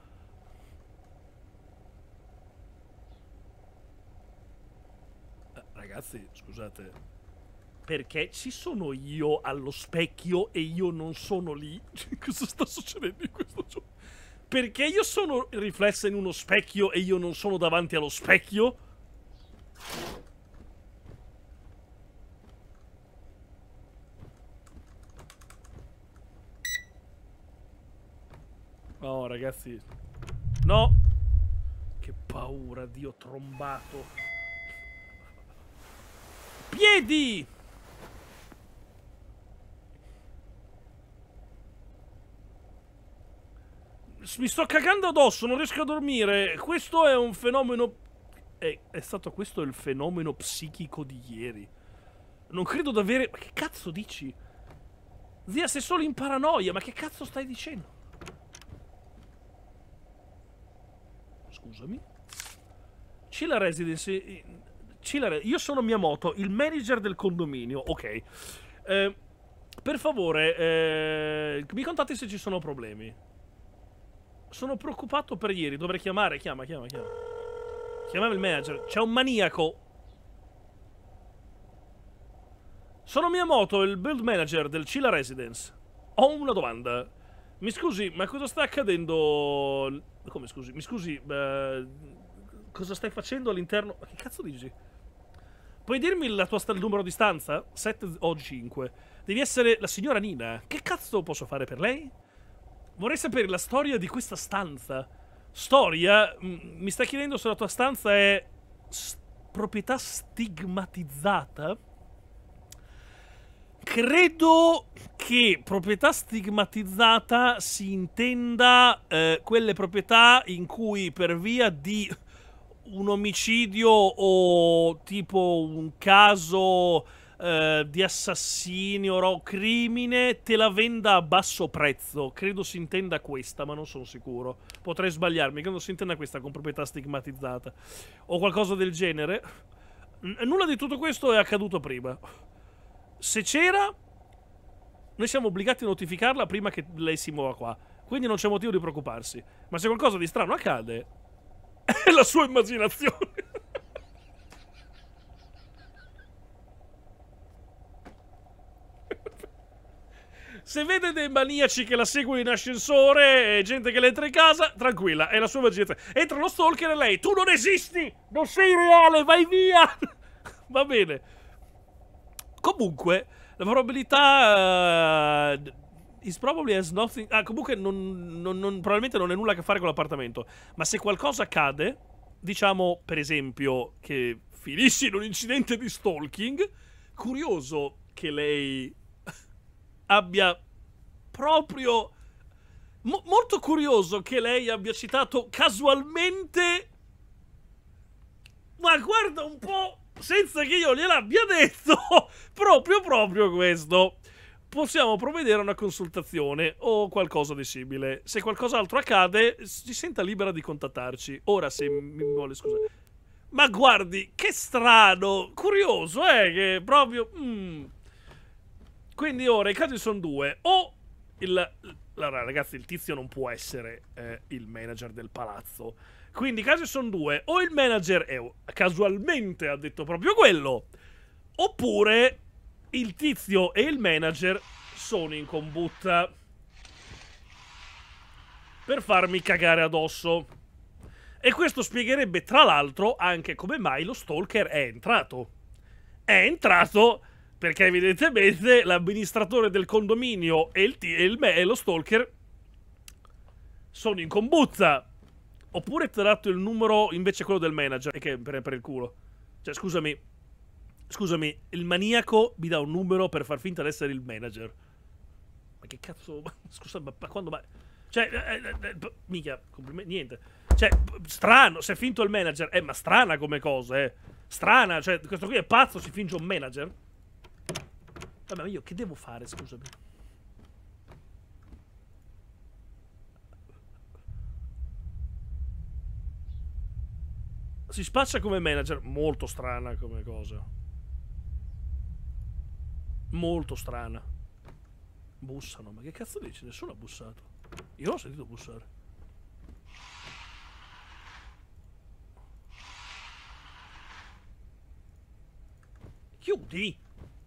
Eh, ragazzi, scusate. Perché ci sono io allo specchio e io non sono lì? Cosa sta succedendo in questo gioco? Perché io sono riflessa in uno specchio e io non sono davanti allo specchio? No, ragazzi. No. Che paura, Dio trombato. Piedi! Mi sto cagando addosso, non riesco a dormire. Questo è un fenomeno... È, è stato questo il fenomeno psichico di ieri. Non credo davvero... Ma che cazzo dici? Zia, sei solo in paranoia, ma che cazzo stai dicendo? Scusami. Chilla Residence. Chilla Re Io sono Miyamoto, il manager del condominio. Ok. Eh, Per favore, eh, mi contatti se ci sono problemi. Sono preoccupato per ieri. Dovrei chiamare. Chiama, chiama, chiama. Chiamami il manager. C'è un maniaco. Sono Miyamoto, il build manager del Chila Residence. Ho una domanda. Mi scusi, ma cosa sta accadendo? Come scusi? Mi scusi, eh, cosa stai facendo all'interno? Ma che cazzo dici? Puoi dirmi la tua sta- il numero di stanza? sette o cinque. Devi essere la signora Nina. Che cazzo posso fare per lei? Vorrei sapere la storia di questa stanza. Storia? M- mi stai chiedendo se la tua stanza è s- proprietà stigmatizzata? Credo che proprietà stigmatizzata si intenda eh, quelle proprietà in cui per via di un omicidio o tipo un caso eh, di assassinio o crimine te la venda a basso prezzo. Credo si intenda questa, ma non sono sicuro. Potrei sbagliarmi, credo si intenda questa con proprietà stigmatizzata. O qualcosa del genere. N- nulla di tutto questo è accaduto prima. Se c'era, noi siamo obbligati a notificarla prima che lei si muova qua. Quindi non c'è motivo di preoccuparsi. Ma se qualcosa di strano accade, è la sua immaginazione. Se vede dei maniaci che la seguono in ascensore e gente che le entra in casa, tranquilla, è la sua immaginazione. Entra lo stalker e lei, tu non esisti, non sei reale, vai via. Va bene. Comunque, la probabilità uh, is probably has nothing. Ah, comunque non, non, non, probabilmente non è nulla a che fare con l'appartamento. Ma se qualcosa accade, diciamo per esempio che finisci in un incidente di stalking, curioso che lei abbia proprio mo molto curioso che lei abbia citato casualmente, ma guarda un po', senza che io gliel'abbia detto, proprio proprio questo. Possiamo provvedere a una consultazione o qualcosa di simile. Se qualcos'altro accade, si senta libera di contattarci. Ora, se mi vuole scusare. Ma guardi, che strano, curioso, eh, che proprio... Mm. Quindi ora i casi sono due. O il... Allora, ragazzi, il tizio non può essere eh, il manager del palazzo. Quindi i casi sono due. O il manager è, casualmente ha detto proprio quello, oppure il tizio e il manager sono in combutta per farmi cagare addosso. E questo spiegherebbe, tra l'altro, anche come mai lo stalker è entrato. È entrato perché evidentemente l'amministratore del condominio e, il e, il e lo stalker sono in combutta. Oppure ti ha dato il numero invece quello del manager. E che per, per il culo. Cioè, scusami. Scusami, il maniaco mi dà un numero per far finta di essere il manager. Ma che cazzo... Scusa, ma, ma quando mai... Cioè, eh, eh, eh, mica, complimenti, niente. Cioè, strano, si è finto il manager. Eh, ma strana come cosa, eh. Strana, cioè, questo qui è pazzo, si finge un manager. Vabbè, ma io che devo fare, scusami? Si spaccia come manager. Molto strana come cosa. Molto strana. Bussano, ma che cazzo dici? Nessuno ha bussato. Io non ho sentito bussare. Chiudi.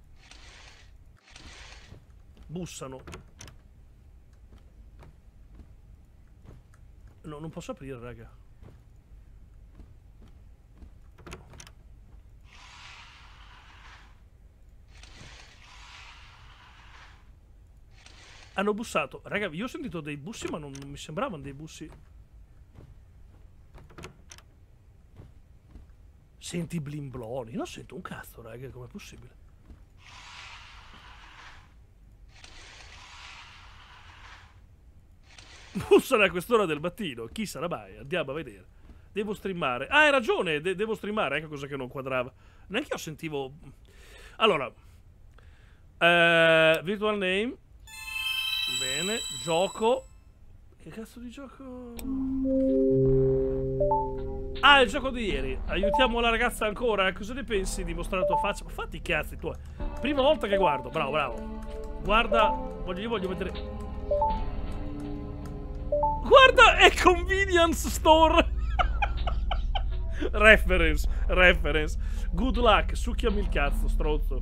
Bussano. No, non posso aprire, raga. Hanno bussato. Raga, io ho sentito dei bussi, ma non, non mi sembravano dei bussi. Senti blimbloni. Non sento un cazzo, raga. Com'è possibile? Bussano a quest'ora del mattino. Chi sarà mai? Andiamo a vedere. Devo streamare. Ah, hai ragione. De devo streamare. Ecco cosa che non quadrava. Neanche io sentivo... Allora. Uh, virtual name. Bene. Gioco. Che cazzo di gioco? Ah, il gioco di ieri. Aiutiamo la ragazza ancora. Cosa ne pensi di mostrare la tua faccia? Ma fatti i cazzi tuoi. Prima volta che guardo. Bravo, bravo. Guarda, voglio, io voglio vedere... Guarda, è convenience store! Reference, reference. Good luck, succhiami il cazzo, stronzo.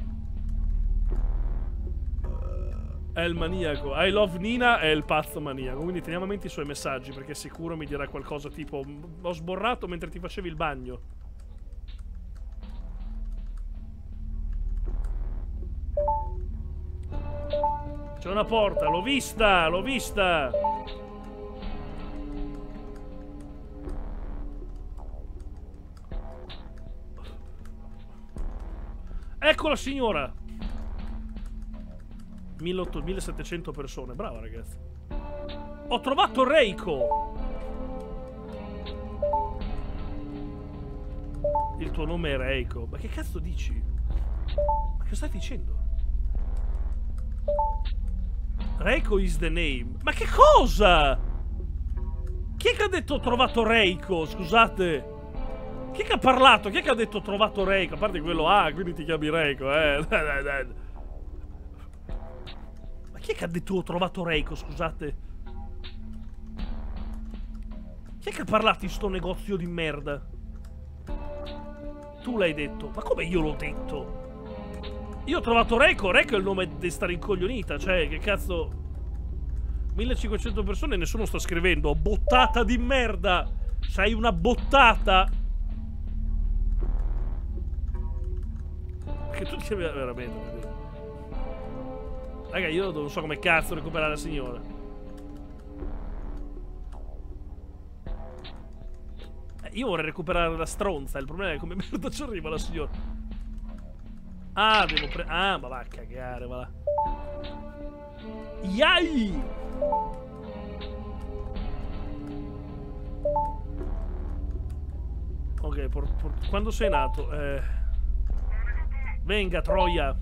È il maniaco. I love Nina è il pazzo maniaco. Quindi teniamo a mente i suoi messaggi, perché sicuro mi dirà qualcosa tipo: ho sborrato mentre ti facevi il bagno. C'è una porta, l'ho vista, l'ho vista. Ecco la signora. millesettecento persone, brava ragazzi. Ho trovato Reiko. Il tuo nome è Reiko. Ma che cazzo dici? Ma che stai dicendo? Reiko is the name. Ma che cosa? Chi è che ha detto ho trovato Reiko? Scusate. Chi è che ha parlato? Chi è che ha detto ho trovato Reiko? A parte quello, ah, quindi ti chiami Reiko, eh. Ma chi è che ha detto ho trovato Reiko? Scusate. Chi è che ha parlato in sto negozio di merda? Tu l'hai detto. Ma come io l'ho detto? Io ho trovato Reiko. Reiko è il nome di sta rincoglionita. Cioè, che cazzo... millecinquecento persone e nessuno sta scrivendo bottata di merda. Sei una bottata. Che tu ti veramente... Raga, io non so come cazzo recuperare la signora. Eh, io vorrei recuperare la stronza. Il problema è come merda ci arriva la signora. Ah, devo pre... Ah, ma va a cagare, va là. Yai! Ok, por, por, quando sei nato? Eh... Venga, troia.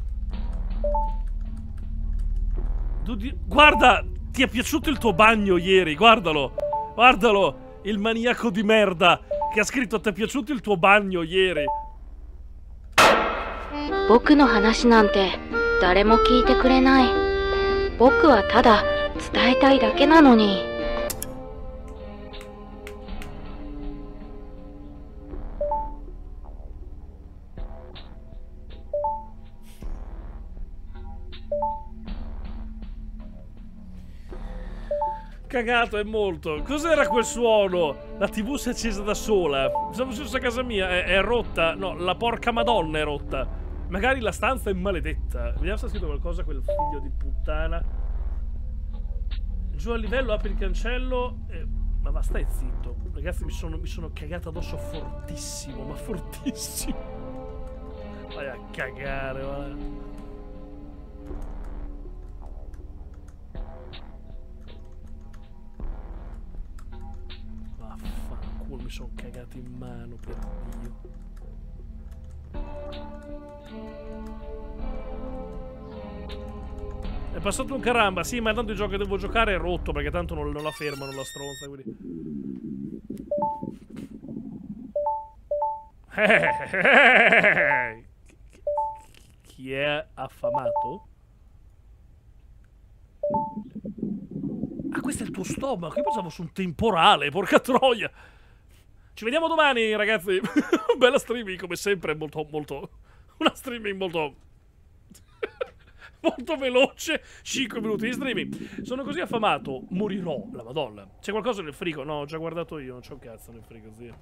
Tu di... Guarda, ti è piaciuto il tuo bagno ieri? Guardalo. Guardalo. Il maniaco di merda che ha scritto ti è piaciuto il tuo bagno ieri. 僕の話なんて誰も聞いてくれない。僕はただ伝えたいだけなのに。 Cagato è molto. Cos'era quel suono? La tivù si è accesa da sola. Siamo successo a casa mia. È, è rotta. No, la porca madonna è rotta. Magari la stanza è maledetta. Vediamo se ha scritto qualcosa quel figlio di puttana. Giù al livello, apri il cancello. E... Ma va, stai zitto. Ragazzi, mi sono, mi sono cagato addosso fortissimo. Ma fortissimo. Vai a cagare, va. Vaffanculo, mi sono cagato in mano, per Dio. È passato un caramba, sì, ma tanto il gioco che devo giocare è rotto, perché tanto non, non la fermano la stronza, quindi... Chi è affamato? Ah, questo è il tuo stomaco, io pensavo su un temporale, porca troia! Ci vediamo domani, ragazzi! Bella streaming, come sempre, molto, molto... Una streaming molto... molto veloce, cinque minuti di streaming. Sono così affamato, morirò, la madonna. C'è qualcosa nel frigo? No, ho già guardato io, non c'è un cazzo nel frigo, zio.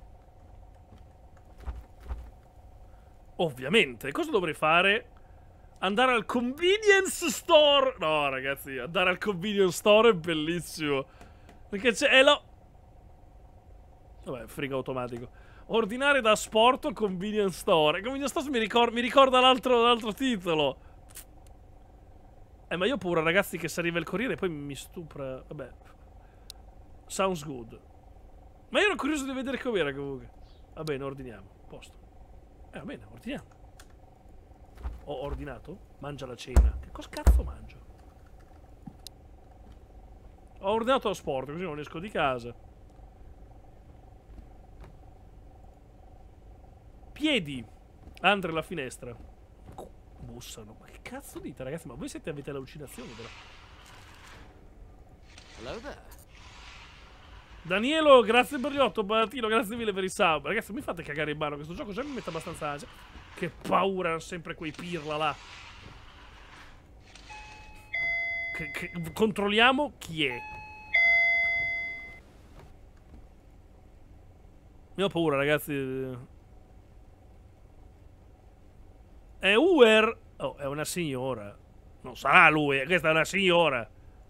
Ovviamente, cosa dovrei fare? Andare al convenience store. No, ragazzi, andare al convenience store è bellissimo. Perché c'è la... Vabbè, frigo automatico. Ordinare da sport convenience store. Convenience store mi, ricor mi ricorda l'altro titolo. Eh, ma io ho paura, ragazzi, che se arriva il corriere e poi mi stupra. Vabbè. Sounds good. Ma io ero curioso di vedere com'era comunque. Va bene, ordiniamo. Posto. Eh, va bene, ordiniamo. Ho ordinato? Mangia la cena. Che cosa cazzo mangio? Ho ordinato lo sport, così non esco di casa. Piedi. Andre la finestra. bussano. Ma che cazzo dite, ragazzi? Ma voi siete avete allucinazioni, però. Hello there. Danielo, grazie per gli otto. Baratino, grazie mille per il sub. Ragazzi, mi fate cagare in mano. Questo gioco già mi mette abbastanza ansia. Che paura, hanno sempre quei pirla là. Che, che, controlliamo chi è. Io ho paura, ragazzi. È Uer. Oh, è una signora. Non sarà lui, questa è una signora.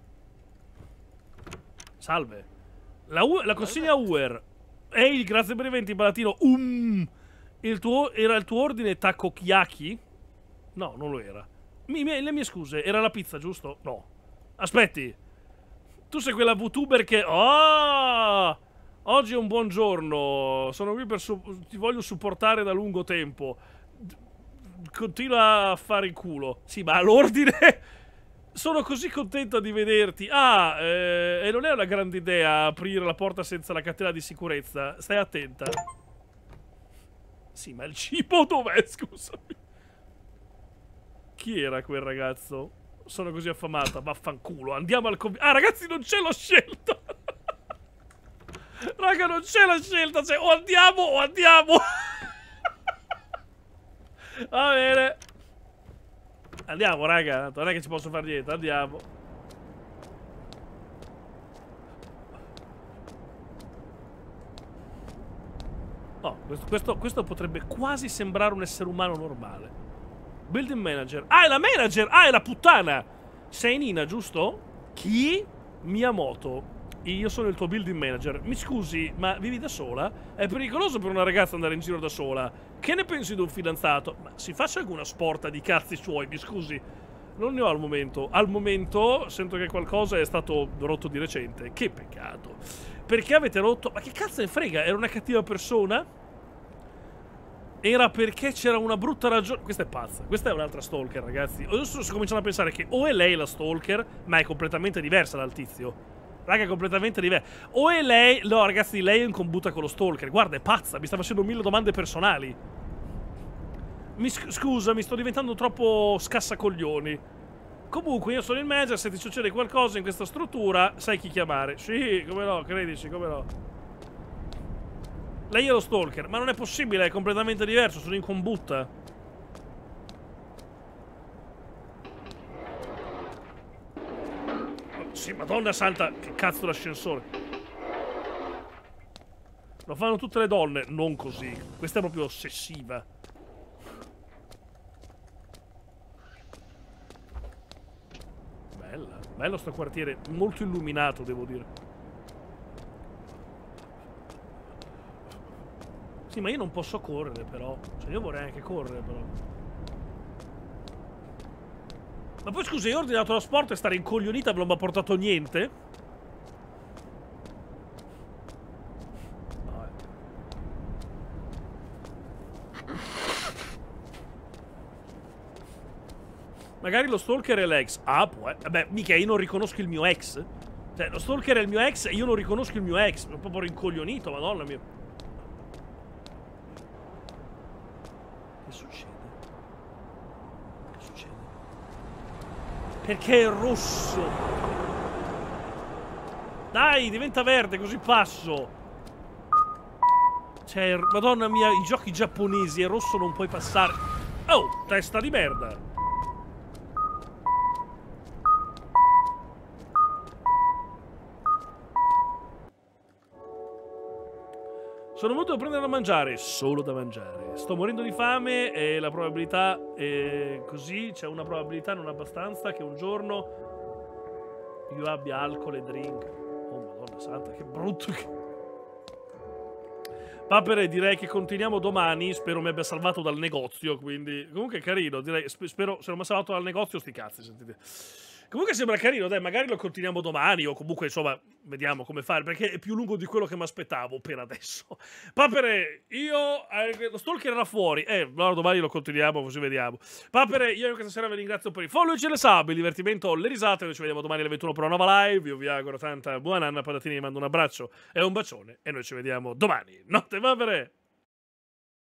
Salve. La, U la consiglia Uer. Ehi, grazie per i venti, Balatino. Um. Il tuo, era il tuo ordine takoyaki? No, non lo era. Mi, mi, le mie scuse, era la pizza, giusto? No. Aspetti. Tu sei quella VTuber che... Oh! Oggi è un buon giorno. Sono qui per... Ti voglio supportare da lungo tempo. Continua a fare il culo. Sì, ma all'ordine... Sono così contento di vederti. Ah, eh, e non è una grande idea aprire la porta senza la catena di sicurezza. Stai attenta. Sì, ma il cibo dov'è, scusami? Chi era quel ragazzo? Sono così affamata, vaffanculo. Andiamo al... Ah, ragazzi, non c'è la scelta. Raga, non c'è la scelta. Cioè, o andiamo o andiamo. Va bene. Andiamo, raga. Non è che ci posso fare niente. Andiamo. Oh, questo, questo, questo potrebbe quasi sembrare un essere umano normale. Building manager. Ah, è la manager! Ah, è la puttana! Sei Nina, giusto? Chi? Miyamoto. Io sono il tuo building manager. Mi scusi, ma vivi da sola? È pericoloso per una ragazza andare in giro da sola. Che ne pensi di un fidanzato? Ma si faccia alguna sporta di cazzi suoi, mi scusi. Non ne ho al momento. Al momento sento che qualcosa è stato rotto di recente. Che peccato. Perché avete rotto? Ma che cazzo ne frega? Era una cattiva persona? Era perché c'era una brutta ragione. Questa è pazza. Questa è un'altra stalker, ragazzi. Adesso sto cominciando a pensare che o è lei la stalker, ma è completamente diversa dal tizio. Raga, è completamente diversa. O è lei... No, ragazzi, lei è in combutta con lo stalker. Guarda, è pazza. Mi sta facendo mille domande personali. Mi sc scusa, mi sto diventando troppo scassacoglioni. Comunque, io sono il manager. Se ti succede qualcosa in questa struttura, sai chi chiamare. Sì, come no, credici, come no. Lei è lo stalker. Ma non è possibile, è completamente diverso. Sono in combutta. Sì, madonna santa, che cazzo l'ascensore. Lo fanno tutte le donne. Non così. Questa è proprio ossessiva. Bella. Bello sto quartiere. Molto illuminato, devo dire. Sì, ma io non posso correre, però. Cioè, io vorrei anche correre, però. Ma poi scusa, io ho ordinato lo sport e stare incoglionita non mi ha portato niente? Vabbè. Magari lo stalker è l'ex. Ah, può. Vabbè, mica io non riconosco il mio ex. Cioè, lo stalker è il mio ex e io non riconosco il mio ex. Sono proprio rincoglionito, madonna mia. Che succede? Perché è rosso? Dai, diventa verde, così passo. Cioè, madonna mia, i giochi giapponesi, è rosso, non puoi passare. Oh, testa di merda. Sono venuto a prendere da mangiare, solo da mangiare. Sto morendo di fame e la probabilità è così, c'è una probabilità non abbastanza che un giorno io abbia alcol e drink. Oh madonna santa, che brutto che... Papere, direi che continuiamo domani, spero mi abbia salvato dal negozio, quindi... Comunque è carino, direi, spero, se non mi ha salvato dal negozio sti cazzi, sentite. Comunque sembra carino, dai, magari lo continuiamo domani o comunque, insomma, vediamo come fare, perché è più lungo di quello che mi aspettavo per adesso. Papere, io... Eh, lo stalker era fuori. Eh, allora domani lo continuiamo, così vediamo. Papere, io questa sera vi ringrazio per i follow e le sub, il divertimento, le risate. Noi ci vediamo domani alle ventuno per una nuova live. Io vi auguro tanta buona Anna Patatini, vi mando un abbraccio e un bacione. E noi ci vediamo domani. Notte, papere!